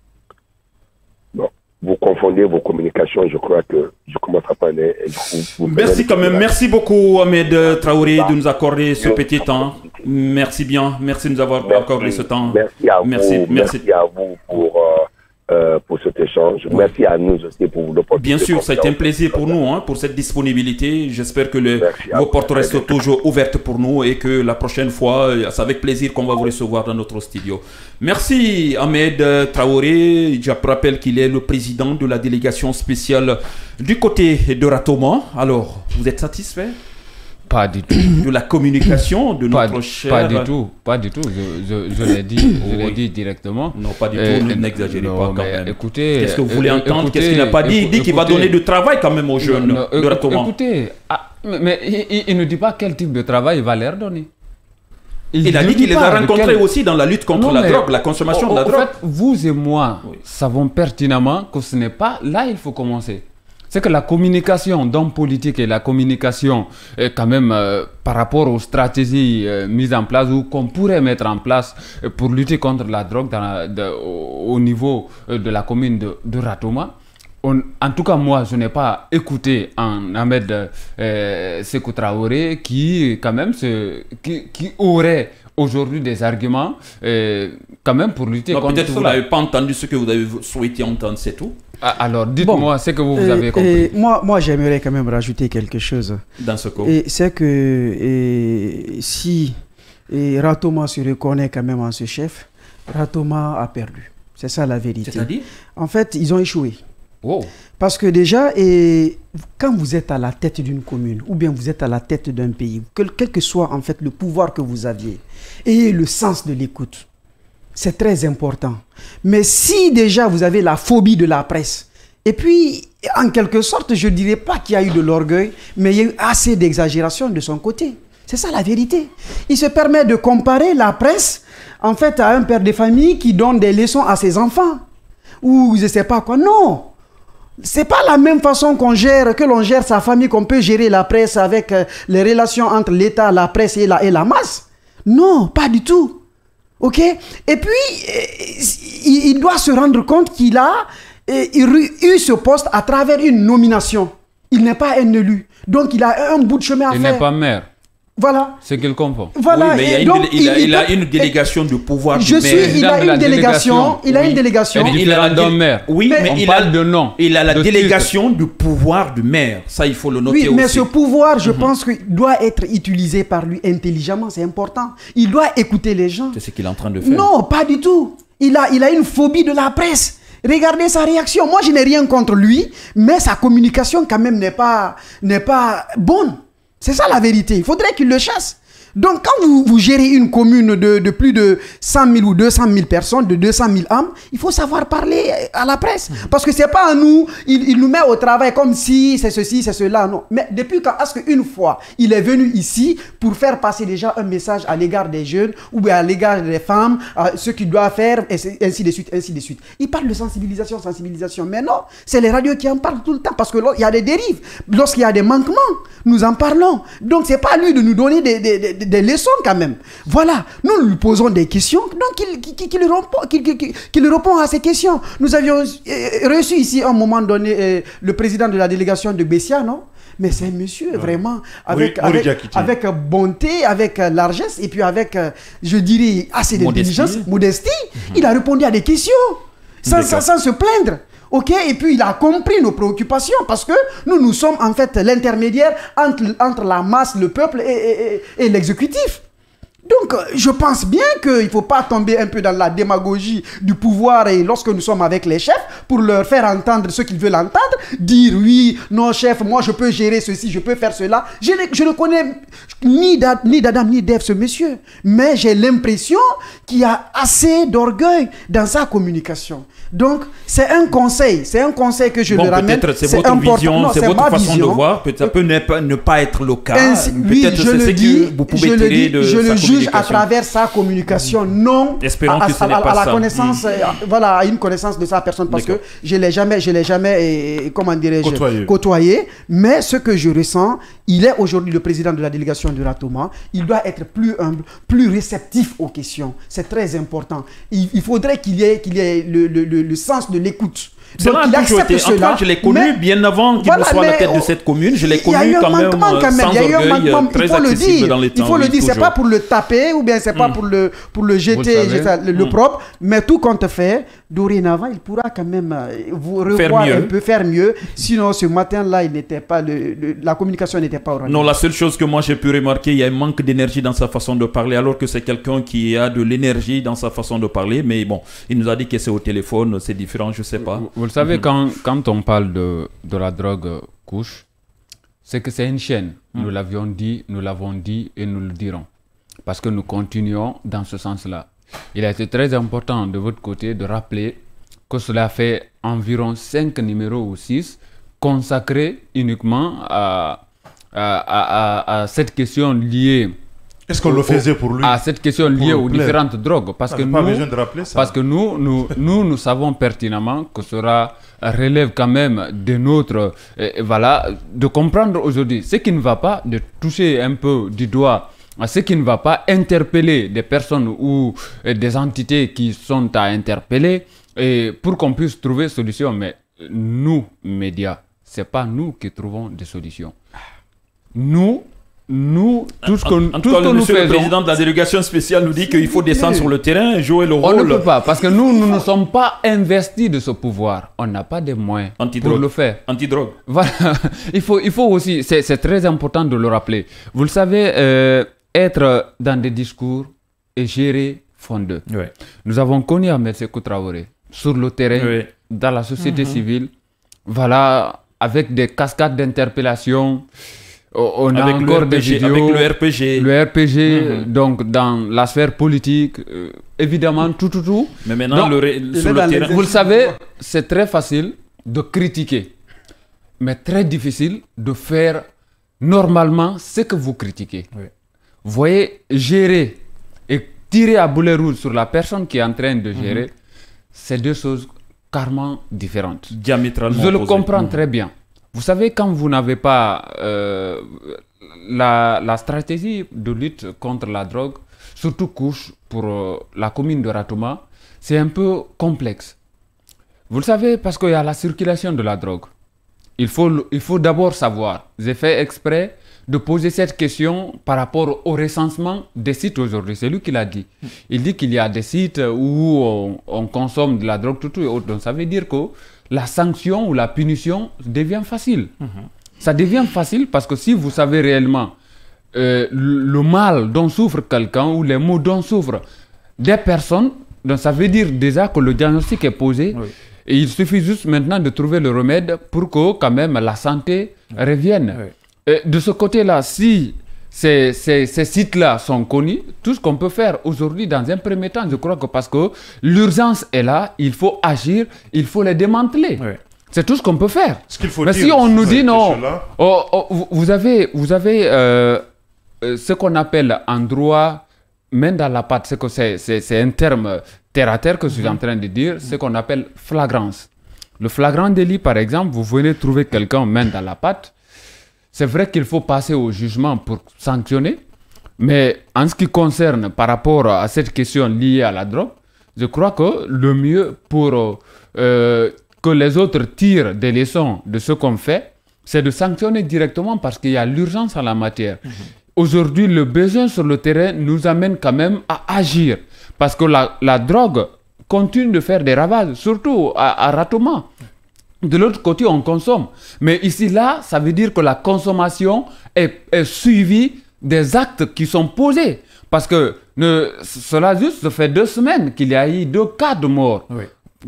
Non. Vous confondez vos communications, je crois que je commence à parler. Vous, vous merci quand même. Merci beaucoup, Ahmed Traoré, de nous accorder ce petit temps. Merci bien. Merci de nous avoir merci, accordé ce temps. Merci à merci, vous. Merci, merci à vous pour... Euh, euh, pour cet échange. Oui. Merci à nous aussi pour l'opportunité. Bien sûr, c'est un plaisir pour nous, hein, pour cette disponibilité. J'espère que le, vos portes restent toujours ouvertes pour nous et que la prochaine fois, c'est avec plaisir qu'on va vous recevoir dans notre studio. Merci Ahmed Traoré. Je rappelle qu'il est le président de la délégation spéciale du côté de Ratoma. Alors, vous êtes satisfait? Pas du tout. De la communication de pas, notre cher... Pas du tout, pas du tout. Je, je, je l'ai dit, je l'ai oui. dit directement. Non, pas du euh, tout, n'exagérez pas quand même. Écoutez... Qu'est-ce que vous voulez euh, entendre? écoutez, Qu'est-ce qu'il n'a pas dit? Il dit qu'il va donner du travail quand même aux jeunes non, non, de Ratoma. Écoutez, ah, mais il, il ne dit pas quel type de travail il va leur donner. Il, il a dit qu'il les a rencontrés quel... aussi dans la lutte contre non, la drogue, la consommation au, de la au drogue. En fait, vous et moi oui. savons pertinemment que ce n'est pas là il faut commencer. C'est que la communication d'hommes politiques et la communication euh, quand même euh, par rapport aux stratégies euh, mises en place ou qu'on pourrait mettre en place euh, pour lutter contre la drogue dans la, de, au, au niveau euh, de la commune de, de Ratoma. On, en tout cas, moi, je n'ai pas écouté un Ahmed euh, Sékou Traoré qui, quand même, se, qui, qui aurait aujourd'hui des arguments euh, quand même pour lutter non, contre peut-être cela. Peut-être vous n'avez pas entendu ce que vous avez souhaité entendre, c'est tout. Alors, dites-moi bon, ce que vous, vous et, avez compris. Et moi, moi j'aimerais quand même rajouter quelque chose. Dans ce cas. Et c'est que et, si et Ratoma se reconnaît quand même en ce chef, Ratoma a perdu. C'est ça la vérité. C'est-à-dire? En fait, ils ont échoué. Oh. Parce que déjà, et, quand vous êtes à la tête d'une commune, ou bien vous êtes à la tête d'un pays, quel, quel que soit en fait le pouvoir que vous aviez, ayez le sens de l'écoute. C'est très important. Mais si déjà vous avez la phobie de la presse, et puis en quelque sorte, je ne dirais pas qu'il y a eu de l'orgueil, mais il y a eu assez d'exagération de son côté. C'est ça la vérité. Il se permet de comparer la presse en fait à un père de famille qui donne des leçons à ses enfants. Ou je ne sais pas quoi. Non. C'est pas la même façon qu'on gère, que l'on gère sa famille, qu'on peut gérer la presse avec euh, les relations entre l'État, la presse et la, et la masse. Non, pas du tout. Ok? Et puis, euh, il, il doit se rendre compte qu'il a euh, eu ce poste à travers une nomination. Il n'est pas un élu. Donc, il a un bout de chemin à il faire. Il n'est pas maire. Voilà. C'est qu'il confond. Voilà. Oui, mais il, y a une, donc, il, a, il, il a une délégation de pouvoir je du suis, maire. Il a une délégation. Il a oui. une délégation. Il a un maire. Oui, mais, mais on il parle a, de nom. Il a la de délégation titre. Du pouvoir du maire. Ça, il faut le noter oui, aussi. Mais ce pouvoir, je mm-hmm. pense qu'il doit être utilisé par lui intelligemment. C'est important. Il doit écouter les gens. C'est ce qu'il est en train de faire. Non, pas du tout. Il a, il a une phobie de la presse. Regardez sa réaction. Moi, je n'ai rien contre lui, mais sa communication, quand même, n'est pas, n'est pas bonne. C'est ça la vérité. Il faudrait qu'il le chasse. Donc, quand vous, vous gérez une commune de, de plus de cent mille ou deux cent mille personnes, de deux cent mille âmes, il faut savoir parler à la presse. Parce que ce n'est pas à nous, il, il nous met au travail comme si c'est ceci, c'est cela. Non. Mais depuis quand est-ce qu'une fois, il est venu ici pour faire passer déjà un message à l'égard des jeunes ou bien à l'égard des femmes, à ce qu'il doit faire, et ainsi de suite, ainsi de suite. Il parle de sensibilisation, sensibilisation. Mais non, c'est les radios qui en parlent tout le temps. Parce qu'il y a des dérives. Lorsqu'il y a des manquements, nous en parlons. Donc, ce n'est pas à lui de nous donner des... des, des des leçons quand même. Voilà, nous lui posons des questions, donc qu'il qu'il, qu'il répond, qu'il, qu'il, qu'il répond à ces questions. Nous avions euh, reçu ici à un moment donné euh, le président de la délégation de Bessia, non? Mais c'est un monsieur ouais. vraiment avec, oui, avec, avec bonté, avec euh, largesse et puis avec, euh, je dirais, assez d'intelligence, modestie. modestie. Mm-hmm. Il a répondu à des questions sans, sans, sans se plaindre. Ok, et puis il a compris nos préoccupations parce que nous, nous sommes en fait l'intermédiaire entre, entre la masse, le peuple et, et, et, et l'exécutif. Donc, je pense bien qu'il ne faut pas tomber un peu dans la démagogie du pouvoir et lorsque nous sommes avec les chefs pour leur faire entendre ce qu'ils veulent entendre, dire oui, non chef, moi je peux gérer ceci, je peux faire cela. Je ne, je ne connais ni d'Adam ni d'Ève ce monsieur, mais j'ai l'impression qu'il y a assez d'orgueil dans sa communication. Donc, c'est un conseil, c'est un conseil que je bon, le ramène. Peut-être c'est votre important. vision, c'est votre façon vision. de voir, peut-être ça peut ne pas, ne pas être le cas. Ainsi, oui, je le dis, que vous pouvez je tirer le dis, de je le juge à communication. travers sa communication, non Espérons à, que ce à, n'est à, pas à la ça. connaissance, mmh. euh, voilà, à une connaissance de sa personne, parce que je l'ai jamais, je l'ai jamais, et, comment dirais-je, côtoyé. côtoyé. Mais ce que je ressens, il est aujourd'hui le président de la délégation de Ratoma. Il doit être plus humble, plus réceptif aux questions. C'est très important. Il, il faudrait qu'il y ait, qu'il y ait le, le, le, le sens de l'écoute. Donc il accepte cela. En fait, je l'ai connu mais, bien avant qu'il voilà, ne soit à la tête de cette commune. Je l'ai connu quand même, quand même sans orgueil, très accessible dans les temps. Il faut le dire, c'est pas pour le taper ou bien c'est pas pour le pour le jeter le propre, mais tout compte fait, dorénavant, il pourra quand même vous revoir un peu, faire mieux. Sinon, ce matin-là, il n'était pas le, le, la communication n'était pas orange. Non, la seule chose que moi j'ai pu remarquer, il y a un manque d'énergie dans sa façon de parler, alors que c'est quelqu'un qui a de l'énergie dans sa façon de parler. Mais bon, il nous a dit que c'est au téléphone, c'est différent, je sais pas. Vous, vous le savez, mm-hmm. quand, quand on parle de, de la drogue couche, c'est que c'est une chaîne. Mm. Nous l'avions dit, nous l'avons dit et nous le dirons. Parce que nous continuons dans ce sens-là. Il a été très important de votre côté de rappeler que cela fait environ cinq numéros ou six consacrés uniquement à, à, à, à cette question liée. Est-ce qu'on au, le faisait pour lui? À cette question liée aux différentes drogues. Parce, que nous, pas besoin de rappeler ça. parce que nous, nous, nous, nous savons pertinemment que cela relève quand même de notre... Euh, voilà, de comprendre aujourd'hui ce qui ne va pas, de toucher un peu du doigt à ce qui ne va pas, interpeller des personnes ou euh, des entités qui sont à interpeller et pour qu'on puisse trouver solution. Mais nous, médias, ce n'est pas nous qui trouvons des solutions. Nous, nous, tout ce que, en, en tout cas, ce que le nous monsieur faisons... le président de la délégation spéciale nous dit qu'il faut descendre sur le terrain et jouer le rôle... On ne peut pas, parce que nous, nous ne sommes pas investis de ce pouvoir. On n'a pas de moyens pour le faire. Antidrogue. Voilà. il, faut, il faut aussi, c'est très important de le rappeler. Vous le savez, euh, être dans des discours et gérer font d'eux. Oui. Nous avons connu Ahmed Sékou Traoré sur le terrain, oui. dans la société mm-hmm. civile, voilà, avec des cascades d'interpellation. On a avec encore le R P G, des vidéos, avec le R P G, le R P G mm-hmm. donc dans la sphère politique, euh, évidemment, tout, tout, tout. Mais maintenant, donc, le, sur le terrain... Vous le savez, c'est très facile de critiquer, mais très difficile de faire normalement ce que vous critiquez. Oui. Vous voyez, gérer et tirer à boulet rouge sur la personne qui est en train de gérer, mm-hmm. c'est deux choses carrément différentes. Diamétralement Je le opposées. comprends mm-hmm. très bien. Vous savez, quand vous n'avez pas euh, la, la stratégie de lutte contre la drogue, surtout couche pour euh, la commune de Ratouma, c'est un peu complexe. Vous le savez, parce qu'il y a la circulation de la drogue. Il faut, il faut d'abord savoir. J'ai fait exprès de poser cette question par rapport au recensement des sites aujourd'hui. C'est lui qui l'a dit. Il dit qu'il y a des sites où on, on consomme de la drogue, tout, tout et autres. Donc ça veut dire que la sanction ou la punition devient facile. Mmh. Ça devient facile parce que si vous savez réellement euh, le mal dont souffre quelqu'un ou les maux dont souffrent des personnes, donc ça veut dire déjà que le diagnostic est posé. Oui. Et il suffit juste maintenant de trouver le remède pour que quand même la santé oui. revienne. Oui. Et de ce côté-là, si ces, ces, ces sites-là sont connus, tout ce qu'on peut faire aujourd'hui dans un premier temps, je crois que parce que l'urgence est là, il faut agir, il faut les démanteler. Oui. C'est tout ce qu'on peut faire. Ce qu'il faut Mais dire, si on nous dit non, oh, oh, vous avez, vous avez euh, ce qu'on appelle en droit, main dans la patte, c'est que c'est, c'est, c'est un terme terre à terre que je suis en train de dire, c'est ce qu'on appelle flagrance. Le flagrant délit, par exemple, vous venez trouver quelqu'un main dans la patte. C'est vrai qu'il faut passer au jugement pour sanctionner, mais en ce qui concerne par rapport à cette question liée à la drogue, je crois que le mieux pour euh, que les autres tirent des leçons de ce qu'on fait, c'est de sanctionner directement parce qu'il y a l'urgence en la matière. Mmh. Aujourd'hui, le besoin sur le terrain nous amène quand même à agir parce que la, la drogue continue de faire des ravages, surtout à, à Ratouma. De l'autre côté, on consomme. Mais ici, là, ça veut dire que la consommation est, est suivie des actes qui sont posés. Parce que ne, cela juste fait deux semaines qu'il y a eu deux cas de mort. Oui.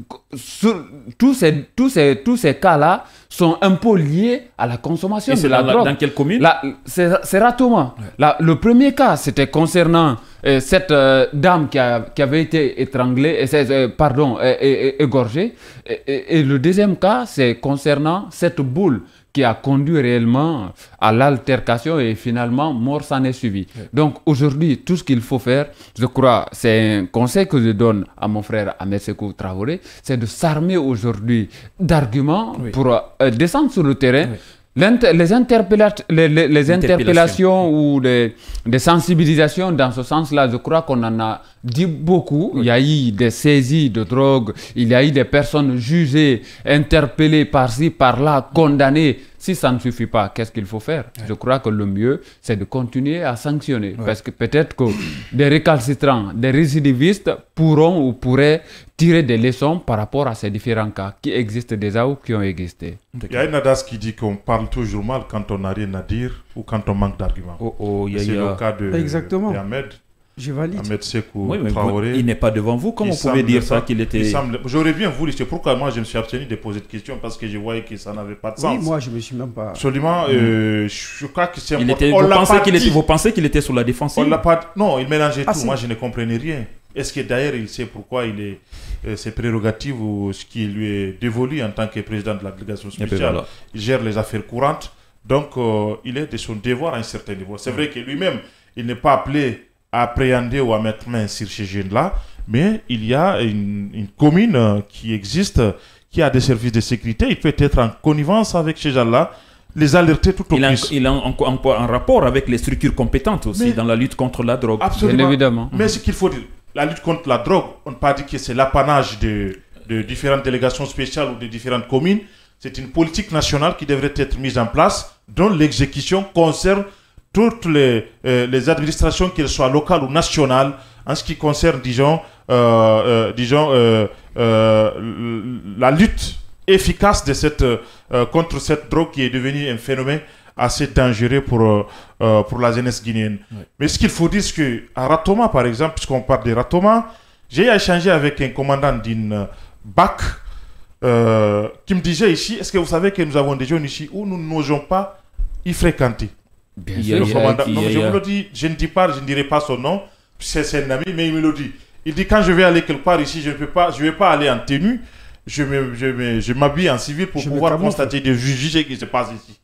Sur, tous ces, tous ces, tous ces cas-là sont un peu liés à la consommation Et de la, la drogue. Dans quelle commune? La, c'est, c'est Ratouma. Ouais. La, le premier cas, c'était concernant euh, cette euh, dame qui, a, qui avait été étranglée, et euh, pardon, euh, euh, égorgée. Et, et, et le deuxième cas, c'est concernant cette boule qui a conduit réellement à l'altercation et finalement, mort s'en est suivi. Oui. Donc aujourd'hui, tout ce qu'il faut faire, je crois, c'est un conseil que je donne à mon frère Ahmed Sékou Traoré, c'est de s'armer aujourd'hui d'arguments oui. pour euh, descendre sur le terrain. Oui. Les, interpella les, les, les interpellations ou les, les sensibilisations dans ce sens-là, je crois qu'on en a dit beaucoup. Oui. Il y a eu des saisies de drogue, il y a eu des personnes jugées, interpellées par-ci, par-là, condamnées. Si ça ne suffit pas, qu'est-ce qu'il faut faire? Oui. Je crois que le mieux, c'est de continuer à sanctionner. Oui. Parce que peut-être que des récalcitrants, des récidivistes pourront ou pourraient tirer des leçons par rapport à ces différents cas qui existent déjà ou qui ont existé. Il y a une adage qui dit qu'on parle toujours mal quand on n'a rien à dire ou quand on manque d'arguments. Oh, oh, c'est a... le cas de, Exactement. de Ahmed. Je valide. Ahmed Sekou oui, Traoré. Il n'est pas devant vous. Comment vous pouvez dire ça qu'il était... Semble... J'aurais bien voulu. C'est pourquoi moi je me suis abstenu de poser de questions parce que je voyais que ça n'avait pas de sens. Oui, moi je me suis même pas... Absolument. Mmh. Euh, je crois que c'est important. Était... Vous, pensez qu'il était... vous pensez qu'il était sur la défensive? On l'a pas... Non, il mélangeait ah, tout. Si. Moi je ne comprenais rien. Est-ce que d'ailleurs il sait pourquoi il est... Euh, ses prérogatives ou ce qui lui est dévolu en tant que président de la délégation spéciale, voilà. Il gère les affaires courantes. Donc euh, il est de son devoir à un certain niveau. C'est mmh. vrai que lui-même, il n'est pas appelé à appréhender ou à mettre main sur ces jeunes-là, mais il y a une, une commune qui existe, qui a des services de sécurité. Il peut être en connivence avec ces gens-là, les alerter tout au plus. Il est en, en, en, en rapport avec les structures compétentes aussi mais, dans la lutte contre la drogue. Absolument. Bien évidemment. Mais ce qu'il faut dire, la lutte contre la drogue, on ne peut pas dire que c'est l'apanage de, de différentes délégations spéciales ou de différentes communes. C'est une politique nationale qui devrait être mise en place, dont l'exécution concerne toutes les, euh, les administrations, qu'elles soient locales ou nationales, en ce qui concerne, disons, euh, euh, disons euh, euh, la lutte efficace de cette, euh, contre cette drogue qui est devenue un phénomène assez dangereux pour, euh, pour la jeunesse guinéenne. Oui. Mais ce qu'il faut dire, c'est qu'à Ratoma, par exemple, puisqu'on parle de Ratoma, j'ai échangé avec un commandant d'une B A C euh, qui me disait ici, est-ce que vous savez que nous avons des jeunes ici où nous n'osons pas y fréquenter? Bien il y a, il y a, non, il y a, je vous le dis, je ne dis pas, je ne dirai pas son nom, c'est un ami, mais il me le dit. Il dit quand je vais aller quelque part ici, je ne peux pas, je vais pas aller en tenue, je me, je me, je m'habille en civil pour je pouvoir constater des juger ce qui se passe ici.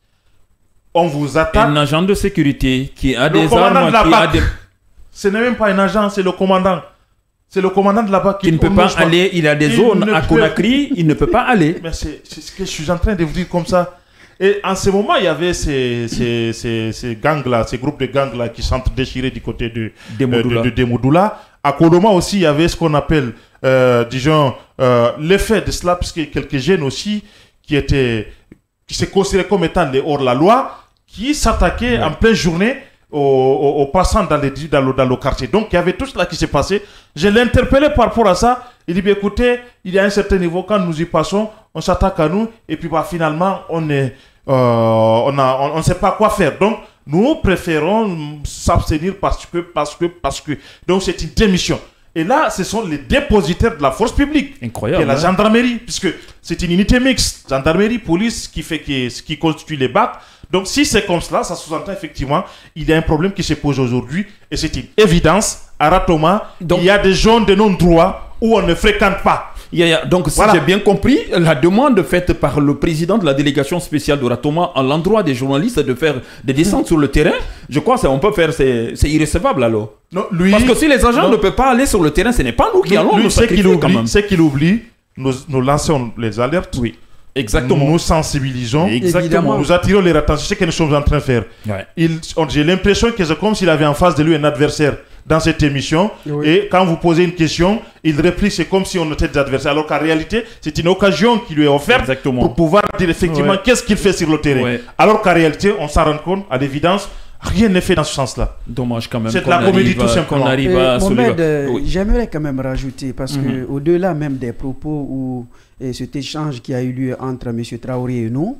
On vous attaque. Un agent de sécurité qui a le des armes, de la qui B A C. a des... Ce n'est même pas un agent, c'est le commandant. C'est le commandant de la B A C qui, qui ne peut pas aller. Il a des il zones à Conakry, peut... il ne peut pas aller. Mais c'est, c'est ce que je suis en train de vous dire comme ça. Et en ce moment, il y avait ces, ces, ces, ces gangs-là, ces groupes de gangs-là qui s'entre-déchiraient du côté de Demoudoula. Euh, de, de Demoudoula. À Kodoma aussi, il y avait ce qu'on appelle, euh, disons, euh, l'effet de cela, parce que quelques jeunes aussi qui étaient, qui se considéraient comme étant les hors-la-loi, qui s'attaquaient ouais. en pleine journée aux, aux, aux passants dans, les, dans, le, dans le quartier. Donc, il y avait tout cela qui s'est passé. Je l'ai interpellé par rapport à ça. Il dit, bien, écoutez, il y a un certain niveau, quand nous y passons, on s'attaque à nous, et puis bah, finalement, on est... Euh, on a, on ne sait pas quoi faire. Donc, nous préférons s'abstenir parce que, parce que, parce que. Donc, c'est une démission. Et là, ce sont les dépositaires de la force publique. Incroyable. Et la hein? gendarmerie, puisque c'est une unité mixte. Gendarmerie, police, qui fait qui, qui constitue les B A C. Donc, si c'est comme cela, ça sous-entend effectivement, il y a un problème qui se pose aujourd'hui. Et c'est une évidence. À Ratoma, donc, il y a des zones de non-droit où on ne fréquente pas. Il y a, donc, si voilà. j'ai bien compris, la demande faite par le président de la délégation spéciale de Ratoma à l'endroit des journalistes de faire des descentes mmh. sur le terrain, je crois que on peut faire, c'est, c'est irrécevable alors. Non, lui, parce que si les agents non. ne peuvent pas aller sur le terrain, ce n'est pas nous qui non, allons lui, nous sacrifier qu'il quand même. C'est qu'il oublie, nous, nous lançons les alertes. Oui. Exactement. Nous nous sensibilisons. Exactement. Nous attirons les attentions. C'est ce que nous sommes en train de faire. Ouais. Il, on, j'ai l'impression que c'est comme s'il avait en face de lui un adversaire dans cette émission. Oui. Et quand vous posez une question, il réplique, c'est comme si on était des adversaires. Alors qu'en réalité, c'est une occasion qui lui est offerte Exactement. pour pouvoir dire effectivement ouais. qu'est-ce qu'il fait sur le terrain. Ouais. Alors qu'en réalité, on s'en rend compte, à l'évidence, rien n'est fait dans ce sens-là. Dommage quand même. C'est de la comédie tout simplement. Arrive à Mohamed, euh, oui. j'aimerais quand même rajouter, parce mm-hmm. qu'au-delà même des propos ou et cet échange qui a eu lieu entre M. Traoré et nous,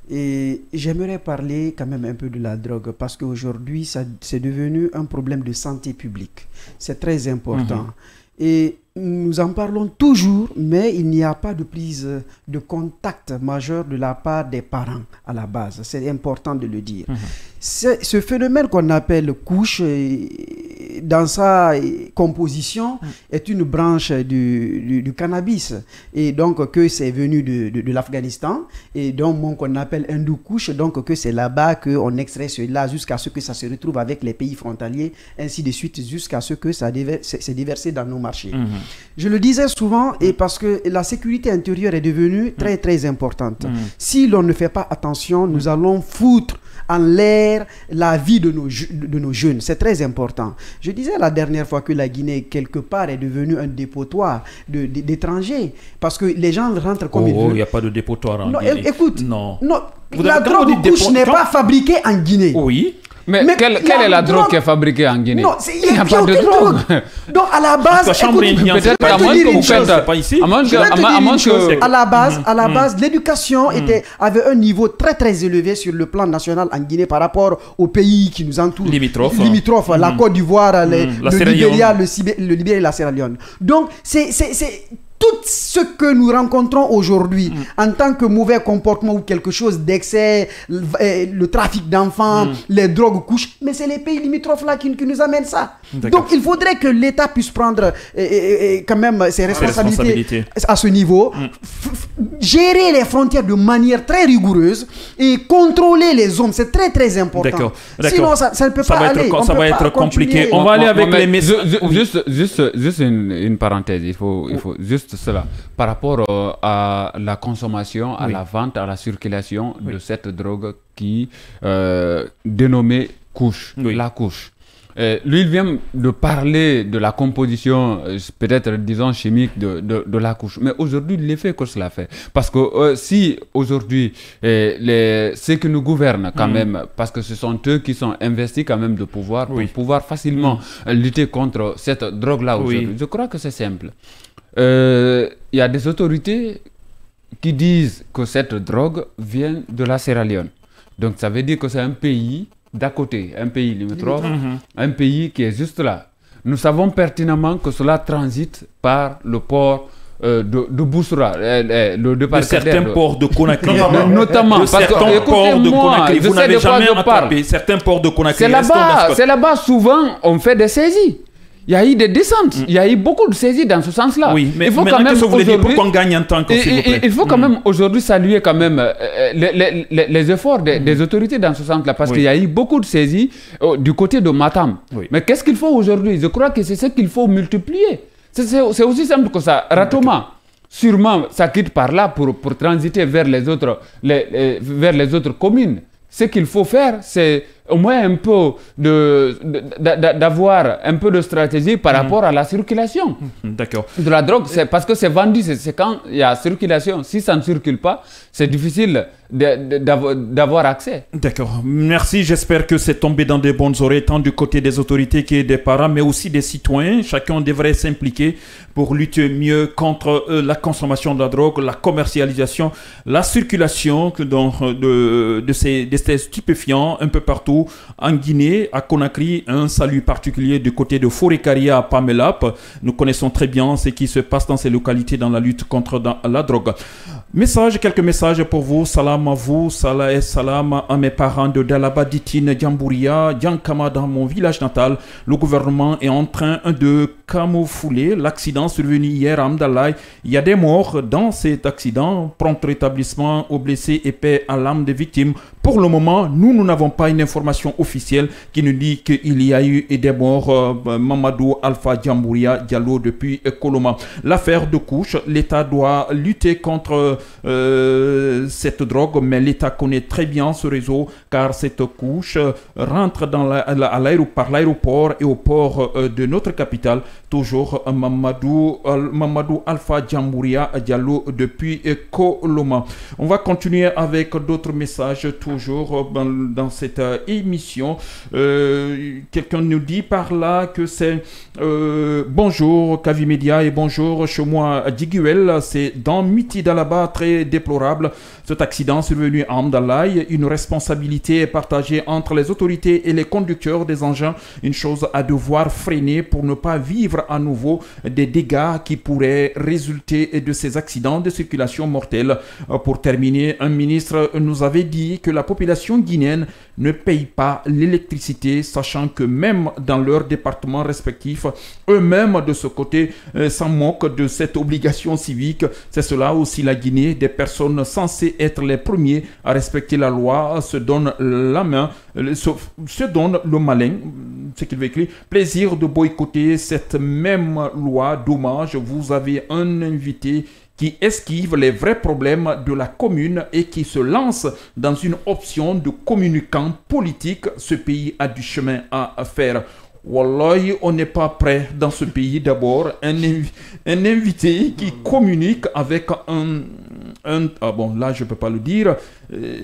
et j'aimerais parler quand même un peu de la drogue, parce qu'aujourd'hui, ça, c'est devenu un problème de santé publique. C'est très important. Mm-hmm. Et nous en parlons toujours, mais il n'y a pas de prise de contact majeur de la part des parents à la base. C'est important de le dire. Mm-hmm. C'est, ce phénomène qu'on appelle couche, dans sa composition, mm. est une branche du, du, du cannabis. Et donc que c'est venu de, de, de l'Afghanistan, et donc bon, qu'on appelle hindou couche, donc que c'est là-bas qu'on extrait cela jusqu'à ce que ça se retrouve avec les pays frontaliers, ainsi de suite, jusqu'à ce que ça s'est déversé dans nos marchés. Mm-hmm. Je le disais souvent, et parce que la sécurité intérieure est devenue très très importante. Mm. Si l'on ne fait pas attention, nous allons foutre en l'air la vie de nos, de nos jeunes. C'est très important. Je Je disais la dernière fois que la Guinée, quelque part, est devenue un dépotoir de, de, d'étrangers. Parce que les gens rentrent comme oh, ils veulent. il n'y a pas de dépotoir en non, Guinée. Écoute, non. non, Vous la avez, drogue couche n'est quand... pas fabriquée en Guinée. Oui. Mais, mais quelle, quelle est la drogue, drogue qui est fabriquée en Guinée? Non, il n'y a, a pas de drogue. drogue. Donc à la base, peut-être à moins que vous faites pas ici. À moins que à la base, à la base, l'éducation était avait un niveau très très élevé sur le plan national en Guinée par rapport aux pays qui nous entourent. Limitrophes. Limitrophes, la Côte d'Ivoire, le Libéria, le Libéria et la Sierra Leone. Donc c'est c'est tout ce que nous rencontrons aujourd'hui mm. en tant que mauvais comportement ou quelque chose d'excès, le, le trafic d'enfants, mm. les drogues couches, mais c'est les pays limitrophes là qui, qui nous amènent ça. Donc il faudrait que l'État puisse prendre et, et, et quand même ses responsabilités, responsabilités à ce niveau, mm. gérer les frontières de manière très rigoureuse et contrôler les zones, c'est très très important. D'accord. Sinon ça, ça ne peut ça pas va aller. Être, ça va être compliqué. On va aller avec les messages. Juste, juste, juste une, une parenthèse, il faut, il faut juste cela par rapport euh, à la consommation, à oui. la vente, à la circulation oui. de cette drogue qui euh, dénommée couche, oui. la couche. Euh, lui, il vient de parler de la composition, euh, peut-être, disons, chimique de, de, de la couche. Mais aujourd'hui, l'effet que cela fait. Parce que euh, si aujourd'hui, euh, les, ceux qui nous gouvernent quand mmh. même, parce que ce sont eux qui sont investis quand même de pouvoir, oui. pour pouvoir facilement mmh. lutter contre cette drogue-là aujourd'hui. Oui. Je crois que c'est simple. Il euh, y a des autorités qui disent que cette drogue vient de la Sierra Leone. Donc ça veut dire que c'est un pays d'à côté, un pays limitrophe, mm-hmm. un pays qui est juste là. Nous savons pertinemment que cela transite par le port euh, de, de Boussra, euh, le de certains de, ports de Conakry. Notamment, de parce certains que, ports de Conakry. Vous n'avez jamais attrapé certains ports de Conakry. C'est là-bas, c'est là-bas souvent on fait des saisies. Il y a eu des descentes, mm. il y a eu beaucoup de saisies dans ce sens-là. Oui, mais il faut quand même qu'est-ce que vous voulez dire pour qu'on gagne en temps, s'il vous plaît. Il faut quand mm. même aujourd'hui saluer quand même euh, les, les, les efforts des, mm. des autorités dans ce sens-là, parce oui. qu'il y a eu beaucoup de saisies euh, du côté de Matam. Oui. Mais qu'est-ce qu'il faut aujourd'hui? Je crois que c'est ce qu'il faut multiplier. C'est aussi simple que ça. Ratoma, sûrement, ça quitte par là pour, pour transiter vers les autres, les, les, vers les autres communes. Ce qu'il faut faire, c'est au moins un peu de, d'avoir un peu de stratégie par mmh. rapport à la circulation D'accord. de la drogue. C'est parce que c'est vendu, c'est quand il y a circulation. Si ça ne circule pas, c'est difficile d'avoir accès. D'accord. Merci. J'espère que c'est tombé dans de bonnes oreilles, tant du côté des autorités que des parents, mais aussi des citoyens. Chacun devrait s'impliquer pour lutter mieux contre euh, la consommation de la drogue, la commercialisation, la circulation que donc, de, de, ces, de ces stupéfiants un peu partout. En Guinée, à Conakry, un salut particulier du côté de Forekaria à Pamelap. Nous connaissons très bien ce qui se passe dans ces localités dans la lutte contre la drogue. Message, quelques messages pour vous. Salam à vous, salam et salam à mes parents de Dalaba, Ditine, Djambouria, Djankama dans mon village natal. Le gouvernement est en train de camoufler l'accident survenu hier à Amdalaï. Il y a des morts dans cet accident. Prompt rétablissement aux blessés et paix à l'âme des victimes. Pour le moment, nous, nous n'avons pas une information officielle qui nous dit qu'il y a eu des morts. Euh, Mamadou Alpha Djambouria Diallo depuis Koloma. L'affaire de couche, l'État doit lutter contre euh, cette drogue, mais l'État connaît très bien ce réseau car cette couche rentre dans la, la, la, par l'aéroport et au port euh, de notre capitale. Toujours euh, Mamadou, euh, Mamadou Alpha Djambouria Diallo depuis Koloma. On va continuer avec d'autres messages toujours dans, dans cette euh, émission. Euh, Quelqu'un nous dit par là que c'est euh, bonjour Kavi Media et bonjour chez moi Diguel. C'est dans Miti Dalaba, très déplorable cet accident survenu à Amdalaï. Une responsabilité est partagée entre les autorités et les conducteurs des engins. Une chose à devoir freiner pour ne pas vivre à nouveau des dégâts qui pourraient résulter de ces accidents de circulation mortels. Pour terminer, un ministre nous avait dit que la population guinéenne ne paye pas l'électricité, sachant que même dans leurs départements respectifs, eux-mêmes de ce côté euh, s'en moquent de cette obligation civique. C'est cela aussi la Guinée. Des personnes censées être les premiers à respecter la loi se donnent la main, se, se donnent le malin, ce qu'il veut écrire, plaisir de boycotter cette même loi. Dommage, vous avez un invité qui esquive les vrais problèmes de la commune et qui se lance dans une option de communicant politique. Ce pays a du chemin à faire. Wallahi, on n'est pas prêt dans ce pays d'abord. Un, invi- un invité qui communique avec un, un... Ah bon, là, je ne peux pas le dire. Euh,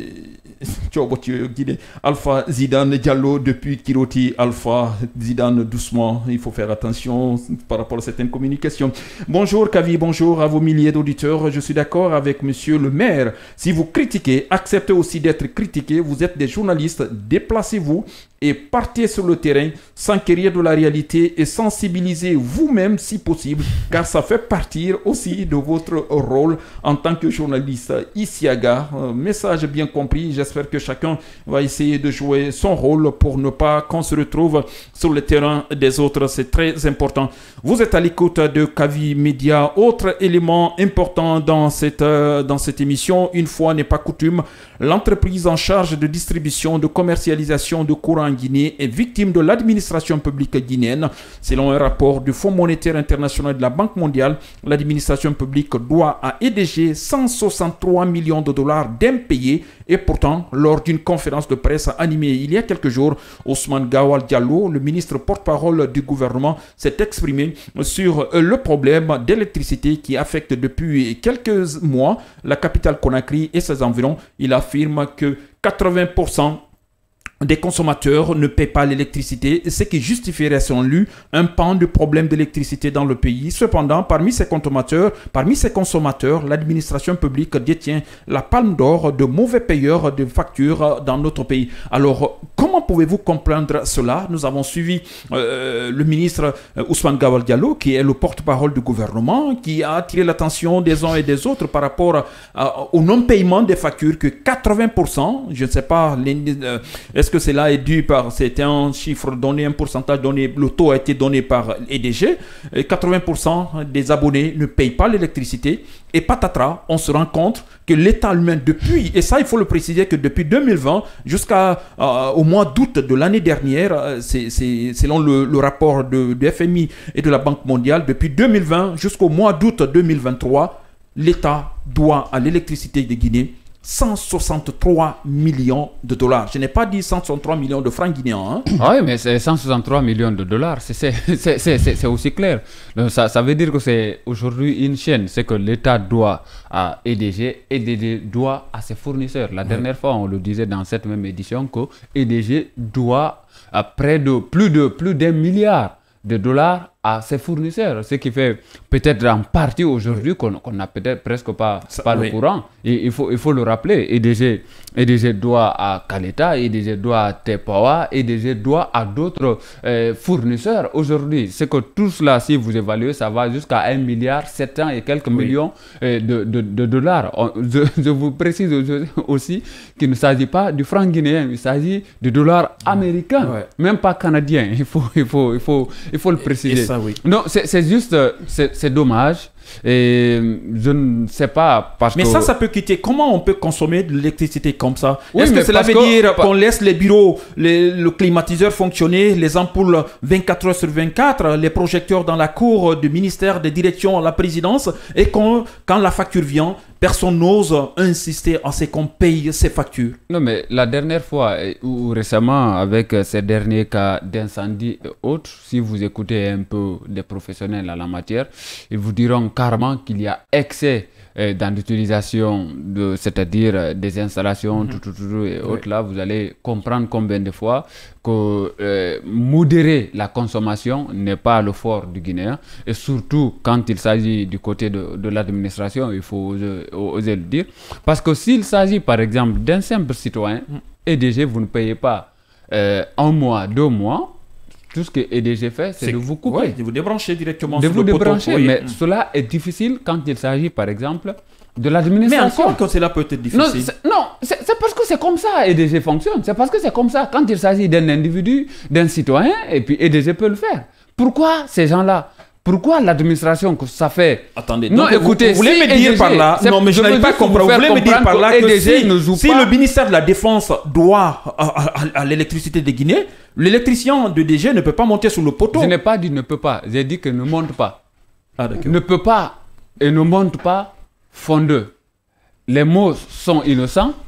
Alpha Zidane Diallo depuis Kiroti. Alpha Zidane, doucement, il faut faire attention par rapport à certaines communications. Bonjour Kavi, bonjour à vos milliers d'auditeurs. Je suis d'accord avec monsieur le maire. Si vous critiquez, acceptez aussi d'être critiqué. Vous êtes des journalistes, déplacez-vous et partez sur le terrain, s'enquérir de la réalité et sensibiliser vous-même si possible, car ça fait partie aussi de votre rôle en tant que journaliste. Isiaga, euh, message bien compris. J'espère que chacun va essayer de jouer son rôle pour ne pas qu'on se retrouve sur le terrain des autres. C'est très important. Vous êtes à l'écoute de Kavi Média. Autre élément important dans cette, euh, dans cette émission, une fois n'est pas coutume, l'entreprise en charge de distribution, de commercialisation de courant en Guinée est victime de l'administration publique guinéenne. Selon un rapport du Fonds monétaire international et de la Banque mondiale, l'administration publique doit à E D G cent soixante-trois millions de dollars d'impayés. Et pourtant, lors d'une conférence de presse animée il y a quelques jours, Ousmane Gawal Diallo, le ministre porte-parole du gouvernement, s'est exprimé sur le problème d'électricité qui affecte depuis quelques mois la capitale Conakry et ses environs. Il affirme que quatre-vingts pour cent des consommateurs ne paient pas l'électricité, ce qui justifierait selon lui un pan du problème d'électricité dans le pays. Cependant, parmi ces consommateurs, parmi ces consommateurs, l'administration publique détient la palme d'or de mauvais payeurs de factures dans notre pays. Alors, comment pouvez-vous comprendre cela? Nous avons suivi euh, le ministre euh, Ousmane Gawal Diallo, qui est le porte-parole du gouvernement, qui a attiré l'attention des uns et des autres par rapport à, au non-paiement des factures, que quatre-vingts pour cent, je ne sais pas, les, euh, est-ce que cela est dû par, c'était un chiffre donné, un pourcentage donné, le taux a été donné par E D G, et quatre-vingts pour cent des abonnés ne payent pas l'électricité, et patatras, on se rend compte que l'État lui-même, depuis, et ça il faut le préciser, que depuis deux mille vingt jusqu'au euh, mois d'août de l'année dernière, c'est, c'est, selon le, le rapport de, de F M I et de la Banque mondiale, depuis deux mille vingt jusqu'au mois d'août deux mille vingt-trois, l'État doit à l'électricité de Guinée cent soixante-trois millions de dollars. Je n'ai pas dit cent soixante-trois millions de francs guinéens. Hein? Oui, mais c'est cent soixante-trois millions de dollars. C'est, c'est, c'est, c'est, c'est aussi clair. Donc, ça, ça veut dire que c'est aujourd'hui une chaîne. C'est que l'État doit à E D G, E D G doit à ses fournisseurs. La oui. dernière fois, on le disait dans cette même édition, que E D G doit à près de plus de plus d'un milliard de dollars à ses fournisseurs, ce qui fait peut-être en partie aujourd'hui oui. qu'on n'a peut-être presque pas, Ça, pas oui. le courant. Et il faut, il faut le rappeler, E D G, E D G doit à Kaleta, E D G doit à Tepawa, E D G doit à d'autres euh, fournisseurs aujourd'hui. C'est que tout cela, si vous évaluez, ça va jusqu'à un milliard sept cents et quelques oui. millions euh, de, de, de dollars. On, je, je vous précise aussi qu'il ne s'agit pas du franc guinéen, il s'agit du dollar américain, ouais. même pas canadien. Il faut, il faut, il faut, il faut le préciser. Ça, oui. Non, c'est, c'est juste, c'est, c'est dommage. Et je ne sais pas parce Mais que... ça, ça peut quitter. Comment on peut consommer de l'électricité comme ça? Oui, Est-ce que cela veut que... dire qu'on laisse les bureaux, les, le climatiseur fonctionner, les ampoules vingt-quatre heures sur vingt-quatre, les projecteurs dans la cour du ministère des directions à la présidence, et qu'on, quand la facture vient, personne n'ose insister à ce qu'on paye ces factures? Non, mais la dernière fois, ou récemment, avec ces derniers cas d'incendie et autres, si vous écoutez un peu des professionnels à la matière, ils vous diront carrément qu'il y a excès euh, dans l'utilisation, de, c'est-à-dire euh, des installations, mm-hmm. tout, tout, tout, et autres. Oui. Là, vous allez comprendre combien de fois que euh, modérer la consommation n'est pas le fort du Guinéen. Et surtout, quand il s'agit du côté de, de l'administration, il faut oser, oser le dire. Parce que s'il s'agit, par exemple, d'un simple citoyen, mm. E D G, vous ne payez pas euh, un mois, deux mois. Tout ce que E D G fait, c'est, c'est de vous couper. Ouais, de vous débrancher directement de sur vous le débrancher, poteau. Mais mmh. cela est difficile quand il s'agit, par exemple, de l'administration. Mais encore que cela peut être difficile. Non, c'est, non, c'est, c'est parce que c'est comme ça E D G fonctionne. C'est parce que c'est comme ça. Quand il s'agit d'un individu, d'un citoyen, et puis E D G peut le faire. Pourquoi ces gens-là? Pourquoi l'administration que ça fait? Attendez, non, donc, écoutez, vous, vous voulez si me dire E D G, par là, non mais je n'arrive pas à comprendre, vous voulez me dire par là que, que si, ne joue si pas... le ministère de la Défense doit à, à, à l'électricité de Guinée, l'électricien de E D G ne peut pas monter sur le poteau. Je n'ai pas dit ne peut pas, j'ai dit que ne monte pas. Ah, d'accord. Ne peut pas et ne monte pas fondeux. Les mots sont innocents,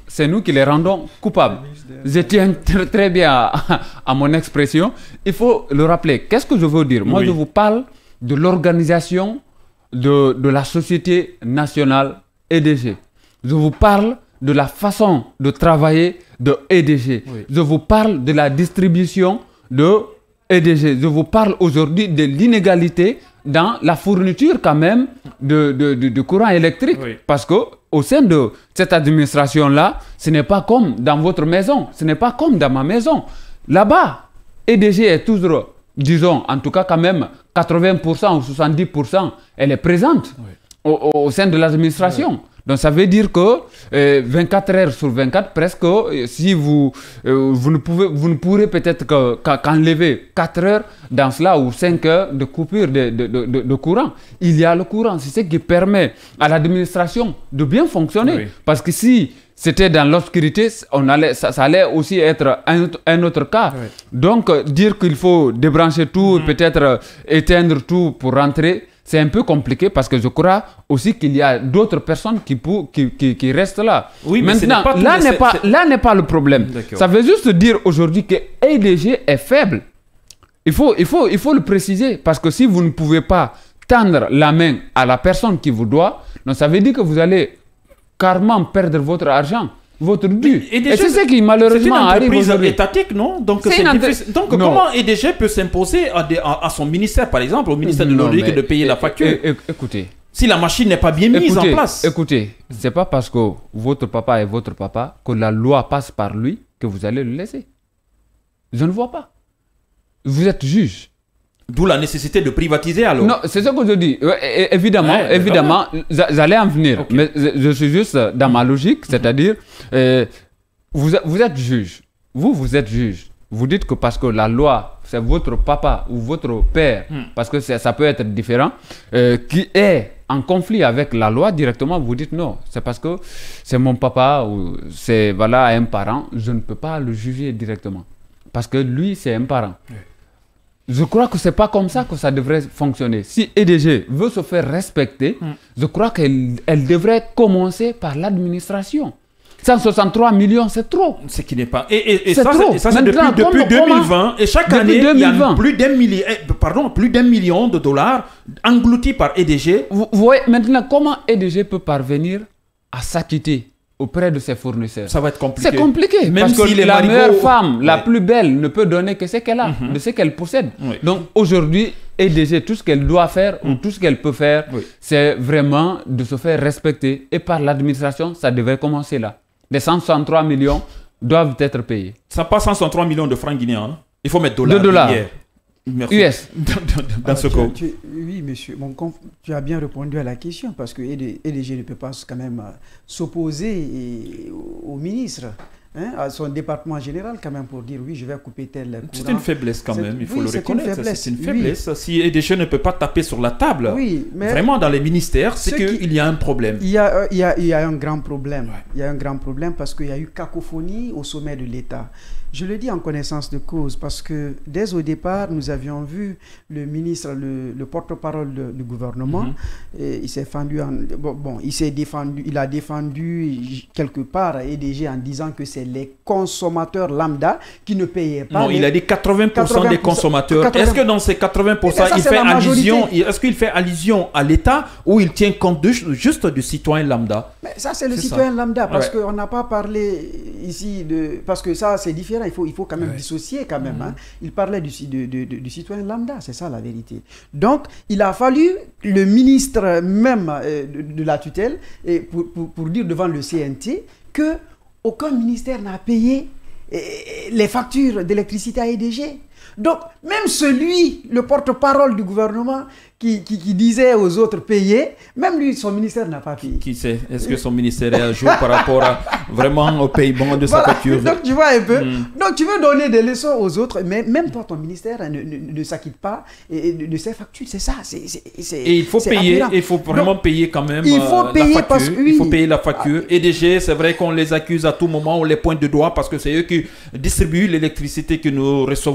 c'est nous qui les rendons coupables. Je tiens très, très bien à, à mon expression. Il faut le rappeler. Qu'est-ce que je veux dire? Moi, oui. je vous parle de l'organisation de, de la société nationale E D G. Je vous parle de la façon de travailler de E D G. Oui. Je vous parle de la distribution de E D G. Je vous parle aujourd'hui de l'inégalité dans la fourniture quand même de, de, de, de courant électrique. Oui. Parce qu'au sein de cette administration-là, ce n'est pas comme dans votre maison, ce n'est pas comme dans ma maison. Là-bas, E D G est toujours, disons, en tout cas quand même, quatre-vingts pour cent ou soixante-dix pour cent, elle est présente oui. au, au sein de l'administration. Oui. Donc ça veut dire que euh, vingt-quatre heures sur vingt-quatre, presque, euh, si vous, euh, vous, ne pouvez, vous ne pourrez peut-être qu'enlever quatre heures dans cela ou cinq heures de coupure de, de, de, de, de courant. Il y a le courant, c'est ce qui permet à l'administration de bien fonctionner. Oui. Parce que si c'était dans l'obscurité, on allait, ça, ça allait aussi être un, un autre cas. Oui. Donc euh, dire qu'il faut débrancher tout, mmh. peut-être euh, éteindre tout pour rentrer, c'est un peu compliqué parce que je crois aussi qu'il y a d'autres personnes qui, pour, qui, qui, qui restent là. Oui, mais maintenant, pas là n'est pas, là n'est pas le problème. Ça veut juste dire aujourd'hui que E D G est faible. Il faut, il, faut, il faut le préciser parce que si vous ne pouvez pas tendre la main à la personne qui vous doit, donc ça veut dire que vous allez carrément perdre votre argent. Votre dû. Et, et c'est ce qui malheureusement arrive aujourd'hui. C'est une entreprise étatique, non? Donc, c'est une entre... Donc comment E D G peut s'imposer à, à, à son ministère, par exemple, au ministère de l'Hydraulique, de payer la facture? é, é, Écoutez. Si la machine n'est pas bien mise écoutez, en place. Écoutez, c'est pas parce que votre papa est votre papa que la loi passe par lui que vous allez le laisser. Je ne vois pas. Vous êtes juge. D'où la nécessité de privatiser alors. Non, c'est ce que je dis. É évidemment, ouais, évidemment, j'allais en venir. Okay. Mais je, je suis juste dans ma logique, c'est-à-dire, euh, vous, vous êtes juge. Vous, vous êtes juge. Vous dites que parce que la loi, c'est votre papa ou votre père, hmm. parce que ça peut être différent, euh, qui est en conflit avec la loi directement, vous dites non. C'est parce que c'est mon papa ou c'est voilà, un parent, je ne peux pas le juger directement. Parce que lui, c'est un parent. Oui. Je crois que ce n'est pas comme ça que ça devrait fonctionner. Si E D G veut se faire respecter, mm. je crois qu'elle elle devrait commencer par l'administration. cent soixante-trois millions, c'est trop. Ce qui n'est pas. Et, et, et ça, c'est depuis, depuis deux mille vingt. Et chaque année, il y a plus d'un million, pardon, plus d'un million de dollars engloutis par E D G. Vous, vous voyez maintenant comment E D G peut parvenir à s'acquitter auprès de ses fournisseurs. Ça va être compliqué. C'est compliqué. Même parce si que la meilleure femme, ouais. la plus belle, ne peut donner que ce qu'elle a, mm-hmm. de ce qu'elle possède. Oui. Donc aujourd'hui, E D G, tout ce qu'elle doit faire mm. ou tout ce qu'elle peut faire, oui. c'est vraiment de se faire respecter. Et par l'administration, ça devrait commencer là. Les cent soixante-trois millions doivent être payés. Ça passe cent soixante-trois millions de francs guinéens. Hein? Il faut mettre dollars. De dollars. Merci. U S. Dans ah, ce cas. Oui, monsieur. Bon, tu as bien répondu à la question parce que E D G ne peut pas quand même euh, s'opposer au, au ministre, hein, à son département général quand même pour dire oui, je vais couper tel courant. C'est une faiblesse quand même, il faut oui, le reconnaître. C'est une faiblesse. Oui. Si E D G ne peut pas taper sur la table, oui, mais vraiment dans les ministères, c'est qu'il y a un problème. Il y a, euh, il y a, il y a un grand problème. Ouais. Il y a un grand problème parce qu'il y a eu cacophonie au sommet de l'État. Je le dis en connaissance de cause parce que dès au départ, nous avions vu le ministre, le, le porte-parole du gouvernement, mm-hmm. et il s'est défendu, en, bon, bon, il s'est défendu, il a défendu quelque part E D G en disant que c'est les consommateurs lambda qui ne payaient pas. Non, les... il a dit quatre-vingts pour cent des consommateurs. quatre-vingts... Est-ce que dans ces quatre-vingts pour cent, ça, il fait allusion, est-ce qu'il fait allusion à l'État ou il tient compte de, juste du citoyen lambda? Mais ça, c'est le citoyen ça. lambda parce ouais. qu'on n'a pas parlé ici de, parce que ça, c'est différent. Il faut, il faut quand même ouais. dissocier quand même. Mmh. Hein. Il parlait du, de, de, de, du citoyen lambda, c'est ça la vérité. Donc, il a fallu le ministre même euh, de, de la tutelle et pour, pour, pour dire devant le C N T que aucun ministère n'a payé euh, les factures d'électricité à E D G. Donc, même celui, le porte-parole du gouvernement, qui, qui, qui disait aux autres payer, même lui, son ministère n'a pas payé. Qui sait? Est-ce que son ministère est à jour par rapport à, vraiment au paiement de sa voilà. facture? Donc, tu vois un peu. Mm. Donc, tu veux donner des leçons aux autres, mais même toi, ton ministère ne, ne, ne s'acquitte pas de, de ses factures. C'est ça. C'est, c'est, c'est, Et il faut payer, il faut vraiment Donc, payer quand même il faut euh, payer la facture. Parce, oui. Il faut payer la facture. Ah. E D G, c'est vrai qu'on les accuse à tout moment, on les pointe de doigt parce que c'est eux qui distribuent l'électricité que nous recevons.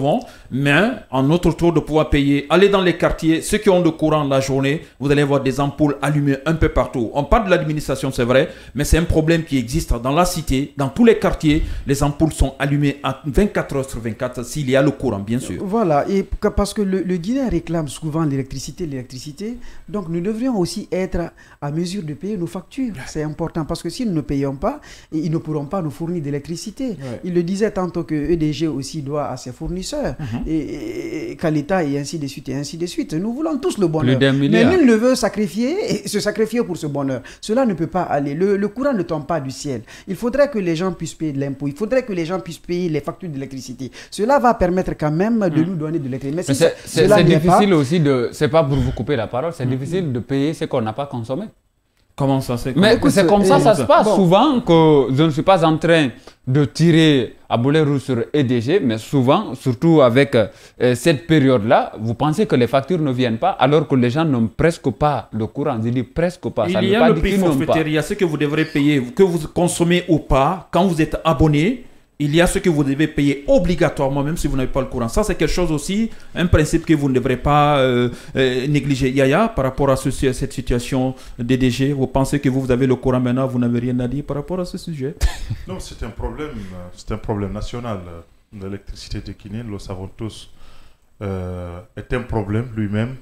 mais en notre tour de pouvoir payer. Allez dans les quartiers, ceux qui ont le courant la journée, vous allez voir des ampoules allumées un peu partout. On parle de l'administration, c'est vrai, mais c'est un problème qui existe dans la cité, dans tous les quartiers. Les ampoules sont allumées à vingt-quatre heures sur vingt-quatre s'il y a le courant, bien sûr. Voilà, et parce que le, le Guinéen réclame souvent l'électricité, l'électricité, donc nous devrions aussi être à mesure de payer nos factures. C'est important parce que si nous ne payons pas, ils ne pourront pas nous fournir d'électricité. Ouais. Il le disait tantôt que E D G aussi doit à ses fournisseurs, mm-hmm. et, et qu'à l'État et ainsi de suite et ainsi de suite. Nous voulons tous le bonheur, le mais nul ne veut sacrifier et se sacrifier pour ce bonheur. Cela ne peut pas aller. Le, le courant ne tombe pas du ciel. Il faudrait que les gens puissent payer de l'impôt. Il faudrait que les gens puissent payer les factures d'électricité. Cela va permettre quand même de mm. nous donner de l'électricité. Mais, mais si c'est difficile pas... aussi de. C'est pas pour vous couper la parole. C'est mm. difficile de payer ce qu'on n'a pas consommé. Comment ça c'est Mais c'est comme ça, ça se passe bon. Souvent que je ne suis pas en train de tirer à boulet rouge sur E D G, mais souvent, surtout avec euh, cette période-là, vous pensez que les factures ne viennent pas alors que les gens n'ont presque pas le courant. Je dis presque pas. Il ça y ne a pas le prix forfaitaire, il y a ce que vous devrez payer, que vous consommez ou pas, quand vous êtes abonné. Il y a ce que vous devez payer obligatoirement, même si vous n'avez pas le courant. Ça, c'est quelque chose aussi, un principe que vous ne devrez pas euh, euh, négliger. Yaya, par rapport à, ce, à cette situation d'E D G, vous pensez que vous, vous avez le courant maintenant, vous n'avez rien à dire par rapport à ce sujet? Non, c'est un problème, c'est un problème national. L'électricité de Guinée, nous le savons tous, euh, est un problème lui-même.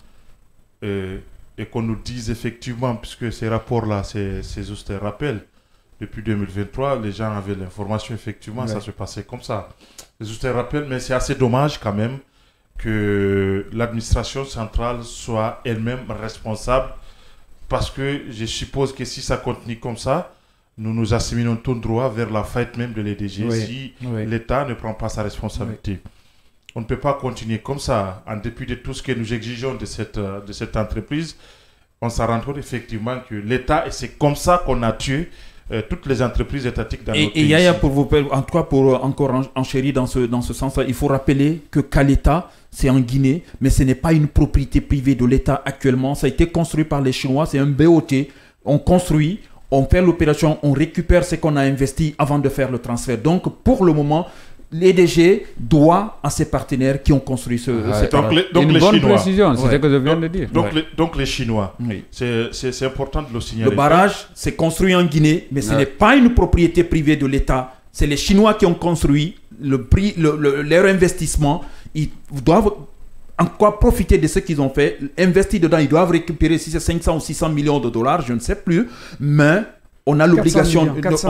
Et, et qu'on nous dise effectivement, puisque ces rapports-là, c'est juste un rappel. Depuis deux mille vingt-trois, les gens avaient l'information, effectivement, ouais. Ça se passait comme ça. C'est juste un rappel, mais c'est assez dommage quand même que l'administration centrale soit elle-même responsable, parce que je suppose que si ça continue comme ça, nous nous assimilons tout droit vers la faillite même de l'E D G, oui. si oui. l'État ne prend pas sa responsabilité. Oui. On ne peut pas continuer comme ça, en dépit de tout ce que nous exigeons de cette, de cette entreprise. On s'en rend compte effectivement que l'État, et c'est comme ça qu'on a tué Euh, toutes les entreprises étatiques dans et, notre pays. Et Yaya, pour vous, en tout cas, pour encore enchérir dans ce, dans ce sens-là, il faut rappeler que Caleta, c'est en Guinée, mais ce n'est pas une propriété privée de l'État actuellement. Ça a été construit par les Chinois, c'est un B O T. On construit, on fait l'opération, on récupère ce qu'on a investi avant de faire le transfert. Donc, pour le moment, l'E D G doit à ses partenaires qui ont construit ce... Ah, cette donc les, donc une les bonne Chinois. Précision, c'est ouais. ce que je viens donc, de dire. Donc, ouais. les, donc les Chinois, oui. c'est important de le signaler. Le barrage, c'est construit en Guinée, mais ce ouais. n'est pas une propriété privée de l'État. C'est les Chinois qui ont construit le prix, le, le, leur investissement. Ils doivent encore profiter de ce qu'ils ont fait, investir dedans. Ils doivent récupérer si c'est cinq cents ou six cents millions de dollars, je ne sais plus, mais... On a l'obligation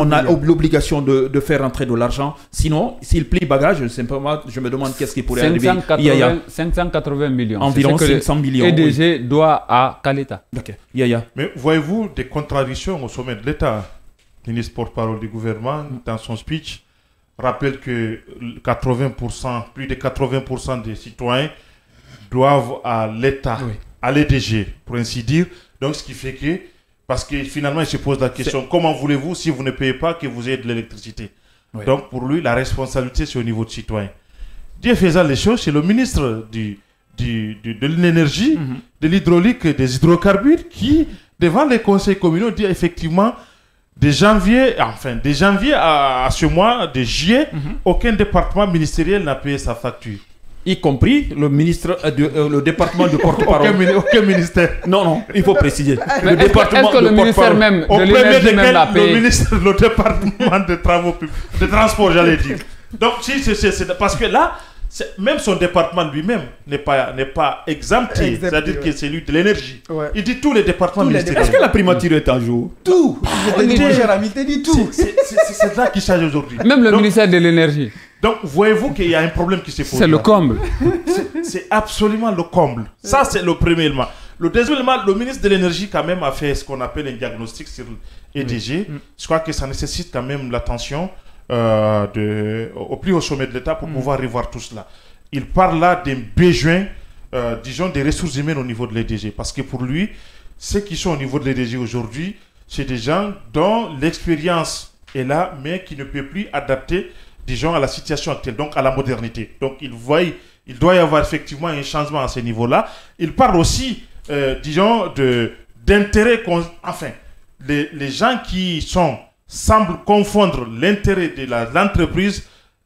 de, de faire rentrer de l'argent. Sinon, s'il plie bagage, simplement, je me demande qu'est-ce qui pourrait arriver. cinq cent quatre-vingts millions. Environ cinq cents millions. E D G oui. doit à Caleta. Okay. Yaya. Mais voyez-vous des contradictions au sommet de l'État? Le ministre porte-parole du gouvernement, dans son speech, rappelle que quatre-vingts pour cent, plus de quatre-vingts pour cent des citoyens doivent à l'État, oui. à l'E D G, pour ainsi dire. Donc, ce qui fait que Parce que finalement, il se pose la question, comment voulez-vous, si vous ne payez pas, que vous ayez de l'électricité? Oui. Donc, pour lui, la responsabilité, c'est au niveau de citoyen. Dieu faisant les choses, c'est le ministre du, du, du, de l'énergie, mm-hmm. de l'hydraulique et des hydrocarbures qui, devant les conseils communaux, dit effectivement, de janvier, enfin, de janvier à, à ce mois, de juillet, mm-hmm. aucun département ministériel n'a payé sa facture. Y compris le ministre, euh, de, euh, le département de porte-parole. aucun, aucun ministère. Non, non, il faut préciser. Le département est-ce que le ministère même de l'énergie même l'a payé? Le ministre, le département de travaux publics, de transport, j'allais dire. Donc, si, c'est, c'est, c'est, parce que là, même son département lui-même n'est pas, n'est pas exempté. C'est-à-dire ouais. que c'est lui de l'énergie. Ouais. Il dit tous les départements ministériels. Est-ce que la primature est en jour? Tout. Je dit, cher ami, t'as dit tout. C'est, c'est, c'est, c'est ça qui change aujourd'hui. Même le donc, ministère de l'énergie. Donc, voyez-vous qu'il y a un problème qui se pose. C'est le comble. C'est, c'est absolument le comble. Ça, c'est le premier élément. Le deuxième élément, le ministre de l'énergie, quand même, a fait ce qu'on appelle un diagnostic sur l'E D G. Oui. Je crois que ça nécessite quand même l'attention euh, de, au plus haut sommet de l'État pour mm. pouvoir revoir tout cela. Il parle là d'un besoin, euh, disons, des ressources humaines au niveau de l'E D G. Parce que pour lui, ceux qui sont au niveau de l'E D G aujourd'hui, c'est des gens dont l'expérience est là, mais qui ne peuvent plus adapter disons, à la situation actuelle, donc à la modernité. Donc, il, voit, il doit y avoir effectivement un changement à ce niveau-là. Il parle aussi, euh, disons, de, d'intérêt, enfin, les, les gens qui sont, semblent confondre l'intérêt de la, l'entreprise,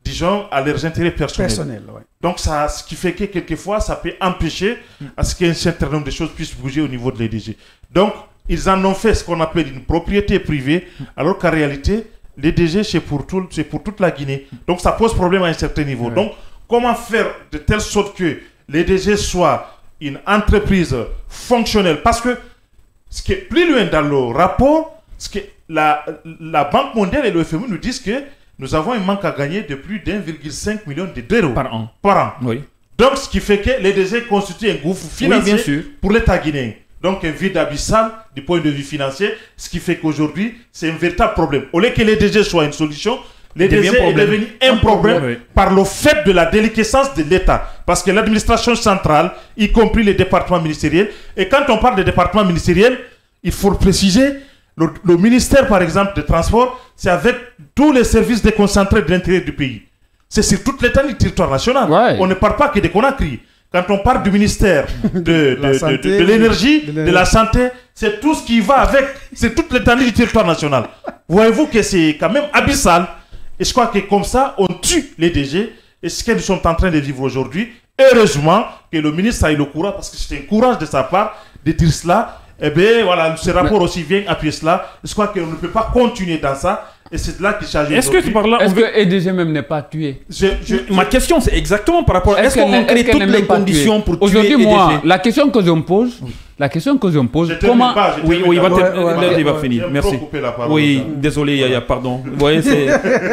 disons, à leurs intérêts personnels. Personnel, ouais. Donc, ça, ce qui fait que quelquefois, ça peut empêcher à ce qu'un certain nombre de choses puissent bouger au niveau de l'E D G. Donc, ils en ont fait ce qu'on appelle une propriété privée, alors qu'en réalité, l'E D G, c'est pour, tout, c'est pour toute la Guinée. Donc, ça pose problème à un certain niveau. Ouais. Donc, comment faire de telle sorte que l'E D G soit une entreprise fonctionnelle? Parce que, ce qui est plus loin dans le rapport, ce que la, la Banque mondiale et le F M I nous disent que nous avons un manque à gagner de plus d'un virgule cinq million d'euros par an. Par an. Oui. Donc, ce qui fait que l'E D G constitue un gouffre financier oui, bien sûr. Pour l'État guinéen. Donc, un vide abyssal du point de vue financier, ce qui fait qu'aujourd'hui, c'est un véritable problème. Au lieu que l'E D G soit une solution, l'E D G est devenu un problème oui. par le fait de la déliquescence de l'État. Parce que l'administration centrale, y compris les départements ministériels, et quand on parle des départements ministériels, il faut le préciser, le, le ministère, par exemple, des Transports, c'est avec tous les services déconcentrés de l'intérieur du pays. C'est sur toute l'étendue du territoire national. Ouais. On ne parle pas que des Conakry. Quand on parle du ministère de, de, de, de, de l'énergie, de, de la santé, c'est tout ce qui va avec, c'est toute l'étendue du territoire national. Voyez-vous que c'est quand même abyssal. Et je crois que comme ça, on tue les D G. Et ce que nous sommes en train de vivre aujourd'hui, heureusement que le ministre a eu le courage, parce que c'était un courage de sa part de dire cela. Eh bien, voilà, ce rapport Mais... aussi vient appuyer cela. Je crois qu'on ne peut pas continuer dans ça. Et c'est de là qu'il s'agit. Est-ce que tu parles là Est-ce que E D G même n'est pas tué? je, je, je... Ma question, c'est exactement par rapport à est-ce qu'on crée toutes les conditions pour tuer aujourd'hui, moi, la question que je me pose, oui. la question que je me pose, je comment pas, oui, oui, il va, ouais, ouais, ouais, il va ouais, finir. Ouais, merci. Oui, là. Désolé, Yaya, pardon. Vous voyez, c'est.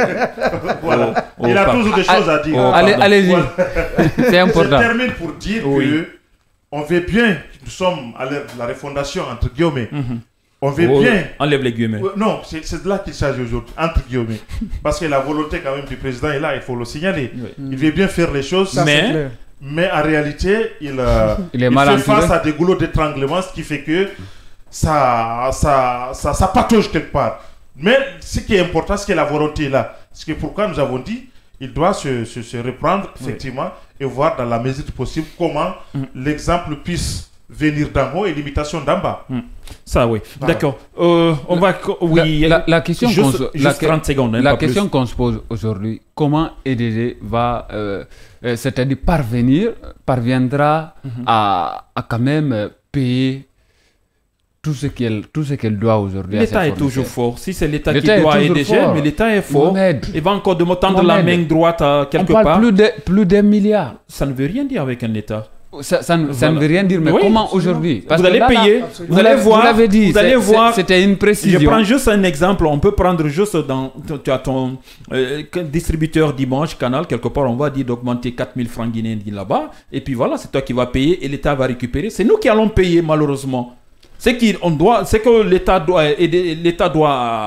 Voilà. Oh, il a oh, toujours des choses à dire. Oh, allez, allez-y. C'est important. Je termine pour dire oui. que on veut bien, nous sommes à l'ère de la refondation entre guillemets. Mm-hmm. On veut oh, bien. Enlève les guillemets. Non, c'est, c'est de là qu'il s'agit aujourd'hui, entre guillemets. Parce que la volonté quand même du président est là, il faut le signaler. Oui. Il veut bien faire les choses, ça, mais, mais en réalité, il, euh, il, est il fait face à des goulots d'étranglement, ce qui fait que ça, ça, ça, ça patauge quelque part. Mais ce qui est important, c'est que la volonté est là. C'est pourquoi nous avons dit il doit se, se, se reprendre, effectivement, oui. et voir dans la mesure du possible comment mm. l'exemple puisse venir d'en haut et l'imitation d'en bas. Mm. Ça, oui. Voilà. D'accord. Euh, on la, va... Oui, la, la, la question juste, qu'on se, juste la, trente secondes. Hein, la question qu'on se pose aujourd'hui, comment E D G va, euh, euh, c'est-à-dire parvenir, parviendra mm-hmm. à, à quand même payer tout ce qu'elle, tout ce qu'elle doit aujourd'hui. L'État est toujours fort. Si c'est l'État, l'État qui doit E D G, mais l'État est fort. Mohamed. Il va encore de tendre la main droite à quelque part. On parle part. plus, de, plus d'un milliard. Ça ne veut rien dire avec un État. Ça, ça, voilà. ça ne veut rien dire, mais oui, comment aujourd'hui? Vous allez là, payer, là, vous, vous allez voir, vous l'avez dit, vous allez voir. C'était une précision. Je prends juste un exemple, on peut prendre juste dans, tu as ton euh, distributeur dimanche, Canal, quelque part, on va dire d'augmenter quatre mille francs guinéens là-bas, et puis voilà, c'est toi qui vas payer et l'État va récupérer. C'est nous qui allons payer, malheureusement. C'est qu'on doit, c'est que l'État doit aider, l'État doit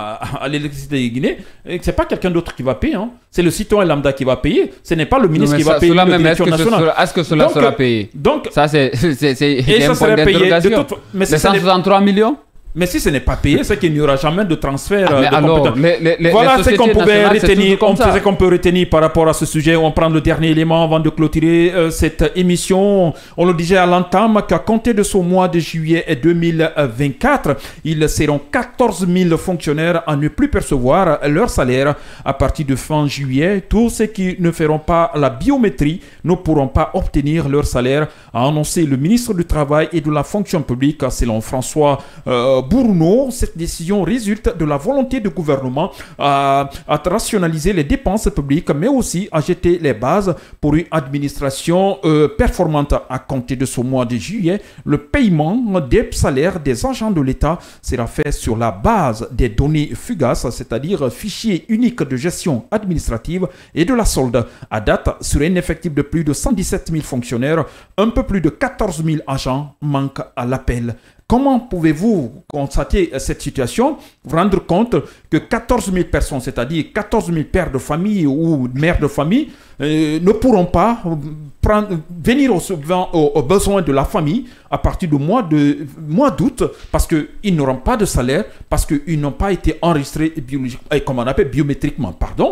à l'électricité de Guinée. C'est pas quelqu'un d'autre qui va payer. Hein. C'est le citoyen lambda qui va payer. Ce n'est pas le ministre non, qui ça, va payer. Le même, est-ce, que sera, est-ce que cela donc, sera payé? Donc, ça c'est, c'est, c'est et ça un point d'interrogation. Toute, mais si cent soixante-trois millions. Mais si ce n'est pas payé, c'est qu'il n'y aura jamais de transfert ah, mais de alors, compétences. Les, les, les, voilà ce qu'on pouvait retenir, on faisait qu'on peut retenir par rapport à ce sujet. On prend le dernier élément avant de clôturer euh, cette émission. On le disait à l'entame qu'à compter de ce mois de juillet deux mille vingt-quatre, ils seront quatorze mille fonctionnaires à ne plus percevoir leur salaire à partir de fin juillet. Tous ceux qui ne feront pas la biométrie ne pourront pas obtenir leur salaire, a annoncé le ministre du Travail et de la Fonction publique, selon François euh, Bourneau. Cette décision résulte de la volonté du gouvernement à, à rationaliser les dépenses publiques, mais aussi à jeter les bases pour une administration euh, performante. À compter de ce mois de juillet, le paiement des salaires des agents de l'État sera fait sur la base des données fugaces, c'est-à-dire fichier unique de gestion administrative et de la solde. À date, sur un effectif de plus de cent dix-sept mille fonctionnaires, un peu plus de quatorze mille agents manquent à l'appel. Comment pouvez-vous constater cette situation, vous rendre compte que quatorze mille personnes, c'est-à-dire quatorze mille pères de famille ou mères de famille, euh, ne pourront pas prendre, venir aux, aux, aux besoins de la famille à partir du mois, de, mois d'août parce qu'ils n'auront pas de salaire, parce qu'ils n'ont pas été enregistrés biologiquement, comme on appelle biométriquement, pardon.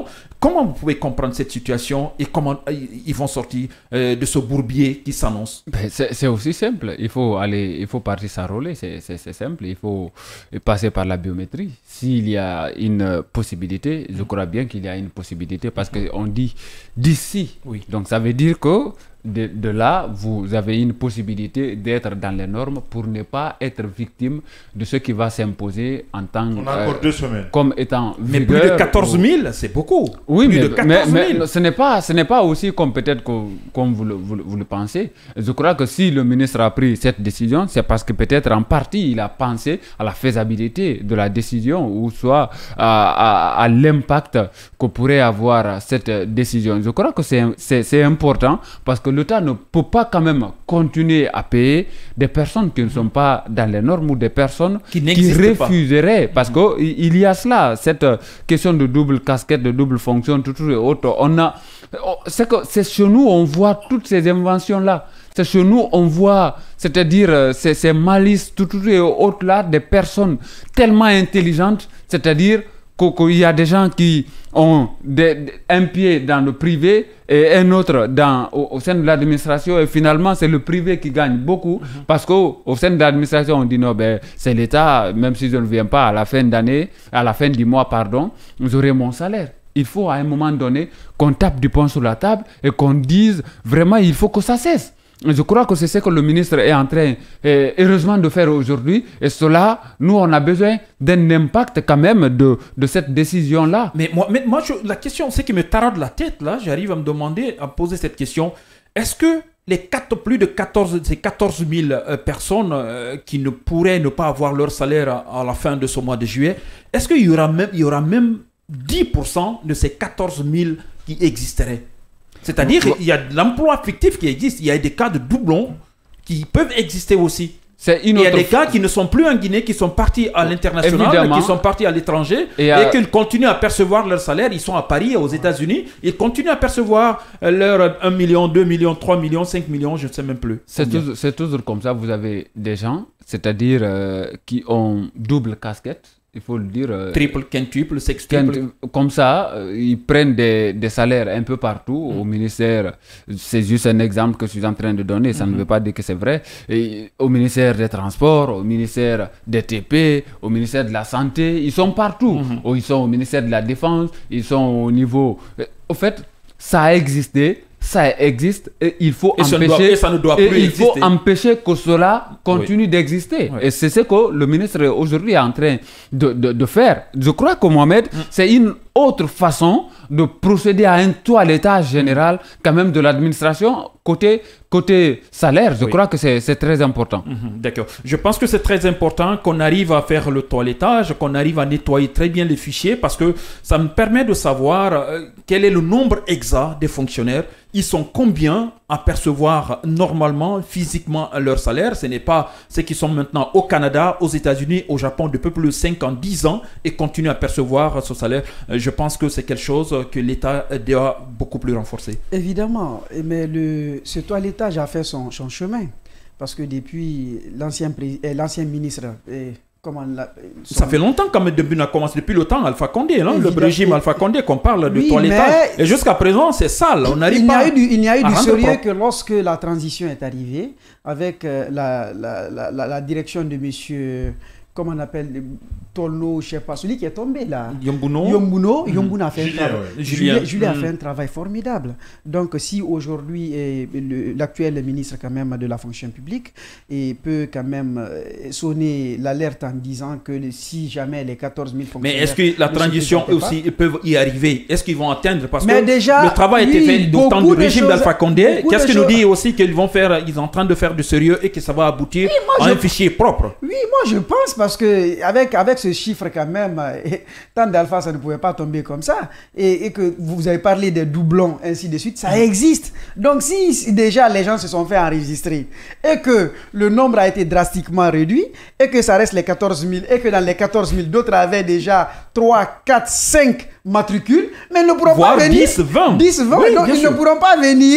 comment vous pouvez comprendre cette situation et comment ils vont sortir euh, de ce bourbier qui s'annonce? Ben, c'est aussi simple. Il faut aller, il faut partir s'enrôler. C'est simple. Il faut passer par la biométrie. S'il y a une possibilité, je crois bien qu'il y a une possibilité parce qu'on dit d'ici. Oui. Donc ça veut dire que De, de là, vous avez une possibilité d'être dans les normes pour ne pas être victime de ce qui va s'imposer en tant que... On a encore euh, deux semaines. Comme étant mais vigueur, plus de quatorze mille, ou... c'est beaucoup. Oui, plus mais, de quatorze mille. mais, mais ce n'est pas, ce n'est pas aussi comme peut-être que, comme vous le, vous, vous le pensez. Je crois que si le ministre a pris cette décision, c'est parce que peut-être en partie, il a pensé à la faisabilité de la décision ou soit à, à, à l'impact que pourrait avoir cette décision. Je crois que c'est important parce que l'État ne peut pas quand même continuer à payer des personnes qui ne sont pas dans les normes ou des personnes qui, qui refuseraient. Pas. Parce mmh. qu'il y a cela, cette question de double casquette, de double fonction, tout, tout et autres. On a, c'est que c'est chez nous on voit toutes ces inventions-là. C'est chez nous on voit, c'est-à-dire ces, ces malices, tout, tout et autres là, des personnes tellement intelligentes, c'est-à-dire qu'il y a des gens qui ont des, un pied dans le privé et un autre dans, au, au sein de l'administration et finalement c'est le privé qui gagne beaucoup mm-hmm. parce qu'au au sein de l'administration on dit non, ben, c'est l'État, même si je ne viens pas à la fin d'année, à la fin du mois, pardon, j'aurai mon salaire. Il faut à un moment donné qu'on tape du poing sur la table et qu'on dise vraiment il faut que ça cesse. Je crois que c'est ce que le ministre est en train, eh, heureusement, de faire aujourd'hui. Et cela, nous, on a besoin d'un impact quand même de, de cette décision-là. Mais moi, mais moi je, la question, c'est qui me taraude la tête, là, j'arrive à me demander, à poser cette question. Est-ce que les quatre, plus de quatorze, ces quatorze mille euh, personnes euh, qui ne pourraient ne pas avoir leur salaire à, à la fin de ce mois de juillet, est-ce qu'il y aura même, il y aura même dix pour cent de ces quatorze mille qui existeraient? C'est-à-dire qu'il y a de l'emploi fictif qui existe, il y a des cas de doublons qui peuvent exister aussi. Il y a des cas qui ne sont plus en Guinée, qui sont partis à l'international, qui sont partis à l'étranger et, à... et qui continuent à percevoir leur salaire. Ils sont à Paris, aux États-Unis, ils continuent à percevoir leur un million, deux millions, trois millions, cinq millions, je ne sais même plus. C'est toujours, toujours comme ça. Vous avez des gens, c'est-à-dire euh, qui ont double casquette. Il faut le dire. Euh, triple, quintuple, sextuple. Comme ça, euh, ils prennent des, des salaires un peu partout. Mm. Au ministère, c'est juste un exemple que je suis en train de donner, ça mm-hmm. ne veut pas dire que c'est vrai. Et au ministère des Transports, au ministère des T P, au ministère de la Santé, ils sont partout. Mm-hmm. Ou ils sont au ministère de la Défense, ils sont au niveau. Au fait, ça a existé. Ça existe et il faut et empêcher doit, et ça ne doit plus et il exister. faut empêcher que cela continue oui. d'exister. Oui. Et c'est ce que le ministre aujourd'hui est en train de, de, de faire. Je crois que Mohamed, mm. c'est une autre façon de procéder à un toilettage général quand même de l'administration côté, côté salaire. Je oui. crois que c'est très important. Mm-hmm, d'accord. Je pense que c'est très important qu'on arrive à faire le toilettage, qu'on arrive à nettoyer très bien les fichiers parce que ça me permet de savoir euh, quel est le nombre exact des fonctionnaires. Ils sont combien à percevoir normalement, physiquement leur salaire? Ce n'est pas ceux qui sont maintenant au Canada, aux États-Unis, au Japon depuis plus de cinq ans, dix ans et continuent à percevoir ce salaire. Je pense que c'est quelque chose que l'État doit beaucoup plus renforcer. Évidemment, mais le, ce toilettage a fait son, son chemin. Parce que depuis l'ancien l'ancien ministre... Et, La, son... Ça fait longtemps quand même, depuis, commencé, depuis le temps Alpha Condé, hein, le régime Alpha Condé qu'on parle de oui, toilettage. Et jusqu'à présent, c'est sale. On n'arrive pas. Du, il n'y a eu du sérieux que lorsque la transition est arrivée, avec euh, la, la, la, la, la direction de monsieur, comment on appelle, Tolno, je ne sais pas, celui qui est tombé là. Yombuno. Yombuno, mmh. Yombuno a fait Julien, un travail. Ouais. Julien, Julien, Julien mmh. a fait un travail formidable. Donc, si aujourd'hui, l'actuel ministre quand même de la fonction publique et peut quand même sonner l'alerte en disant que le, si jamais les quatorze mille fonctionnaires... Mais est-ce que la transition aussi, ils peuvent y arriver? Est-ce qu'ils vont atteindre? Parce Mais que déjà, le travail oui, a été fait d'autant du régime d'Alpha Condé. Qu'est-ce qu'il nous dit aussi qu'ils vont faire? Ils sont en train de faire du sérieux et que ça va aboutir oui, à un fichier propre. Oui, moi je pense parce que avec, avec ce chiffre quand même, tant d'alpha ça ne pouvait pas tomber comme ça. Et, et que vous avez parlé des doublons, ainsi de suite, ça existe. Donc si, si déjà les gens se sont fait enregistrer et que le nombre a été drastiquement réduit et que ça reste les quatorze mille et que dans les quatorze mille d'autres avaient déjà trois, quatre, cinq matricules, mais ils ne pourront Voire pas venir. dix, vingt. dix, vingt, Oui, donc ils sûr. ne pourront pas venir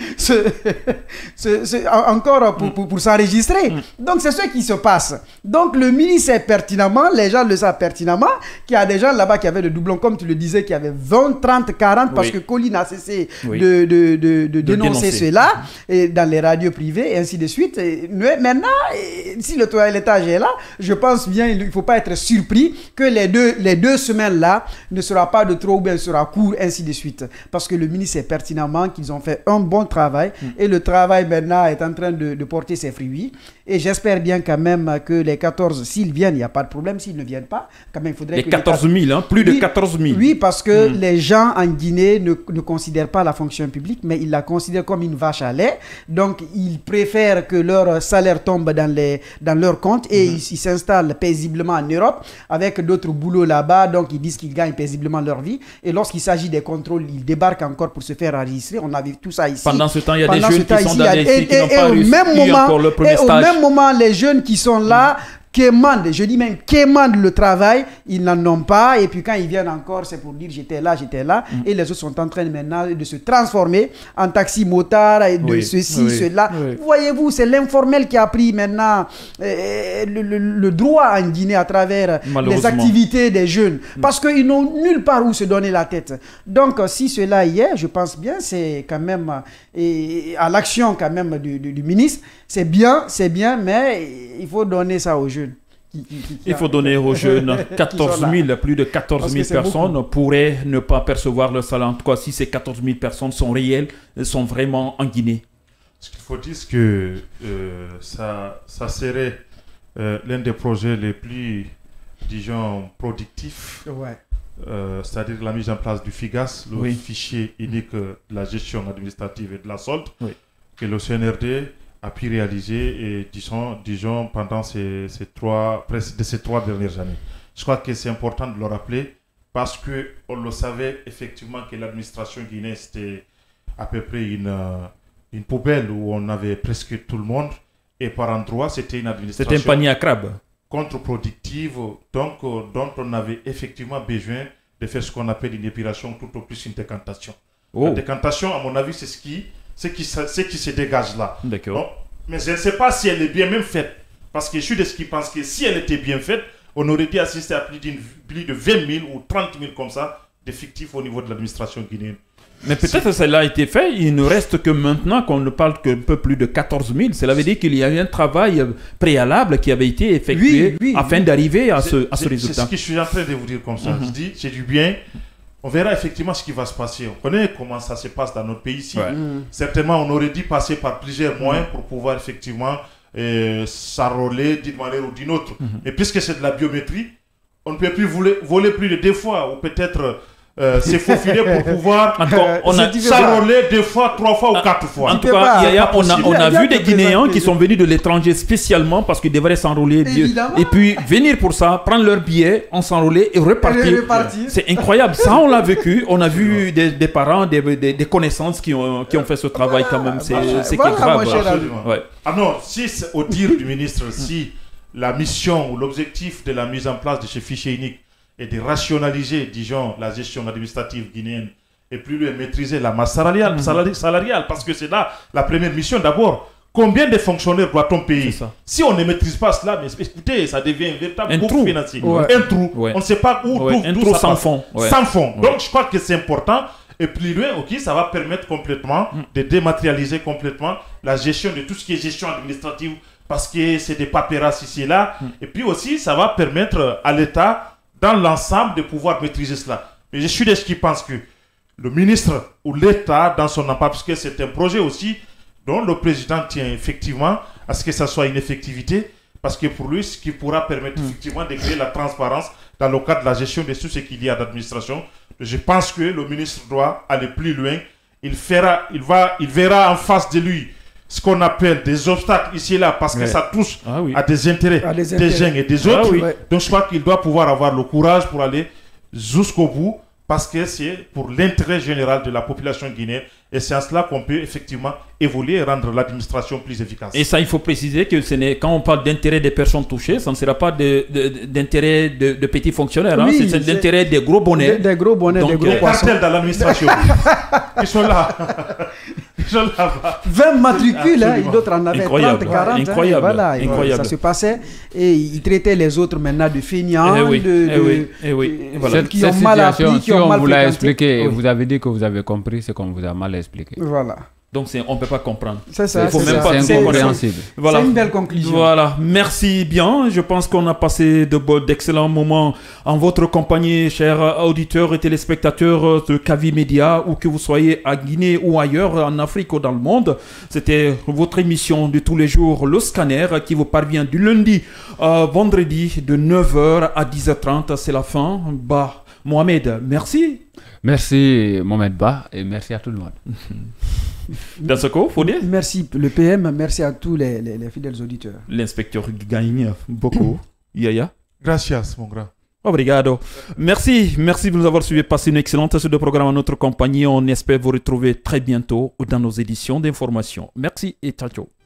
ce, ce, ce, encore pour, pour, pour s'enregistrer. Mm. Donc c'est ce qui se passe. Donc le ministre sait pertinemment, les gens le savent pertinemment, qu'il y a des gens là-bas qui avaient des doublons, comme tu le disais, qui avaient vingt, trente, quarante, parce oui. que Colline a cessé oui. de, de, de, de, de dénoncer, dénoncer cela et dans les radios privées et ainsi de suite. Et maintenant, et, si le toilettage est là, je pense bien, il ne faut pas être surpris que les deux, les deux semaines-là ne sera pas de trop ou bien sera court, ainsi de suite. Parce que le ministre sait pertinemment qu'ils ont fait un bon travail mm. et le travail maintenant est en train de, de porter ses fruits. Et j'espère bien quand même que les quatorze, s'ils viennent, il n'y a pas de problème. S'ils ne viennent pas, quand même, il faudrait les que... quatorze mille, hein, plus oui, de quatorze mille. Oui, parce que mm. les gens en Guinée ne, ne considèrent pas la fonction publique, mais ils la considèrent comme une vache à lait. Donc, ils préfèrent que leur salaire tombe dans, les, dans leur compte et mm. ils, ils s'installent paisiblement en Europe avec d'autres boulots là-bas. Donc, ils disent qu'ils gagnent paisiblement leur vie. Et lorsqu'il s'agit des contrôles, ils débarquent encore pour se faire enregistrer. On a vu tout ça ici. Pendant ce temps, il y a Pendant des jeunes qui ici, sont dans les et, qui n'ont pas réussi encore le premier et stage. au même moment, les jeunes qui sont là, quémandent, je dis même quémandent le travail, ils n'en ont pas, et puis quand ils viennent encore, c'est pour dire j'étais là, j'étais là, mm. et les autres sont en train maintenant de se transformer en taxi motard, et de oui. ceci, oui. cela. Oui. Voyez-vous, c'est l'informel qui a pris maintenant euh, le, le, le droit en Guinée à travers les activités des jeunes, mm. parce qu'ils n'ont nulle part où se donner la tête. Donc, si cela y est, je pense bien, c'est quand même, et à l'action quand même du, du, du ministre, c'est bien, c'est bien, mais il faut donner ça aux jeunes. Qui, qui, qui, il faut donner aux jeunes quatorze mille, plus de quatorze mille personnes beaucoup. Pourraient ne pas percevoir le salaire. En tout cas, si ces quatorze mille personnes sont réelles, sont vraiment en Guinée. Ce qu'il faut dire, c'est que euh, ça, ça serait euh, l'un des projets les plus, disons, productifs. Ouais. Euh, c'est-à-dire la mise en place du FIGAS, le oui. fichier unique de la gestion administrative et de la solde, oui. que le C N R D a pu réaliser et disons, disons pendant ces, ces trois, presque de ces trois dernières années. Je crois que c'est important de le rappeler parce qu'on le savait effectivement que l'administration guinéenne c'était à peu près une, une poubelle où on avait presque tout le monde et par endroits c'était une administration c'était un panier à crabes contre-productive donc dont on avait effectivement besoin de faire ce qu'on appelle une épuration tout au plus une décantation. Oh. La décantation à mon avis c'est ce qui Ce qui, ce qui se dégage là. D'accord. Mais je ne sais pas si elle est bien même faite. Parce que je suis de ceux qui pensent que si elle était bien faite, on aurait dû assister à plus, plus de vingt mille ou trente mille comme ça d'effectifs au niveau de l'administration guinéenne. Mais peut-être que cela a été fait. Il ne reste que maintenant qu'on ne parle qu'un peu plus de quatorze mille. Cela veut dire qu'il y a eu un travail préalable qui avait été effectué oui, oui, afin oui. d'arriver à ce, à ce résultat. C'est ce que je suis en train de vous dire comme ça. Mm-hmm. Je dis, j'ai du bien. On verra effectivement ce qui va se passer. On connaît comment ça se passe dans notre pays ici. Ouais. Mmh. Certainement, on aurait dû passer par plusieurs moyens mmh. pour pouvoir effectivement euh, s'enrôler d'une manière ou d'une autre. Mmh. Mais puisque c'est de la biométrie, on ne peut plus voler, voler plus de deux fois ou peut-être euh, se faufiler pour pouvoir on a s'enrôler deux fois, trois fois ou quatre fois. En tout cas, y a, on a, on a vu des Guinéens qui sont venus de l'étranger spécialement parce qu'ils devraient s'enrôler et puis venir pour ça, prendre leur billet, on s'enrôler et repartir. C'est incroyable. Ça, on l'a vécu. On a vu des, des parents, des, des, des connaissances qui ont, qui ont fait ce travail quand même. C'est voilà, grave. Ouais. Ah non, si au dire du ministre, si la mission ou l'objectif de la mise en place de ce fichier unique et de rationaliser, disons, la gestion administrative guinéenne et plus de maîtriser la masse salariale, mmh. salariale parce que c'est là la première mission. D'abord, combien de fonctionnaires doit-on payer? Si on ne maîtrise pas cela, mais écoutez, ça devient un véritable groupe financier. Ouais. Un trou. Ouais. On ne sait pas où ouais. tout, un tout trou ça sans passe. fond. Ouais. Sans fond. Ouais. Donc, je crois que c'est important. Et plus loin, ok, ça va permettre complètement mmh. de dématérialiser complètement la gestion de tout ce qui est gestion administrative parce que c'est des paperasses ici et là. Mmh. Et puis aussi, ça va permettre à l'État dans l'ensemble de pouvoir maîtriser cela. Mais je suis de ceux qui pensent que le ministre ou l'État dans son emploi, parce que c'est un projet aussi dont le président tient effectivement à ce que ça soit une effectivité, parce que pour lui, ce qui pourra permettre mmh. effectivement de créer la transparence dans le cadre de la gestion de tout ce qu'il y a d'administration. Je pense que le ministre doit aller plus loin. Il, fera, il, va, il verra en face de lui ce qu'on appelle des obstacles ici et là, parce que ouais. ça touche ah oui. à des intérêts à des, intérêts. des uns et des autres. Ah oui. Donc je crois qu'il doit pouvoir avoir le courage pour aller jusqu'au bout, parce que c'est pour l'intérêt général de la population guinéenne. Et c'est en cela qu'on peut effectivement évoluer et rendre l'administration plus efficace. Et ça, il faut préciser que ce n'est, quand on parle d'intérêt des personnes touchées, ça ne sera pas de, de, d'intérêt de, de petits fonctionnaires. Oui, hein. C'est, c'est d'intérêt des gros bonnets. Des, des gros bonnets, donc, des gros poissons. Des cartels dans l'administration. Ils sont là. vingt matricules, hein, et d'autres en avaient incroyable. trente, quarante. Incroyable. Hein, voilà, Incroyable. Ça se passait. Et ils traitaient les autres maintenant de feignants, eh oui, de, eh de, oui, eh oui. de, Voilà. Cette, qui cette ont mal appris, situation, qui si ont on mal vous l'a fréquenté. expliqué et Oui. vous avez dit que vous avez compris, c'est qu'on vous a mal expliqué. Voilà. Donc c'est, on ne peut pas comprendre. C'est ça. Il faut c'est même ça. pas C'est incompréhensible. Voilà. C'est une belle conclusion. Voilà, merci bien. Je pense qu'on a passé de beaux, d'excellents moments en votre compagnie, chers auditeurs et téléspectateurs de Kavi Média, où que vous soyez à Guinée ou ailleurs, en Afrique ou dans le monde. C'était votre émission de tous les jours, Le Scanner, qui vous parvient du lundi à vendredi de neuf heures à dix heures trente. C'est la fin. Bah, Mohamed, merci. Merci Mohamed Ba et merci à tout le monde. Dansoko, faut dire. Merci le P M, merci à tous les, les, les fidèles auditeurs. L'inspecteur gagne beaucoup. Yaya. Gracias, mon grand. Obrigado. Merci, merci de nous avoir suivis. Passez une excellente suite de programme à notre compagnie. On espère vous retrouver très bientôt dans nos éditions d'information. Merci et ciao, ciao.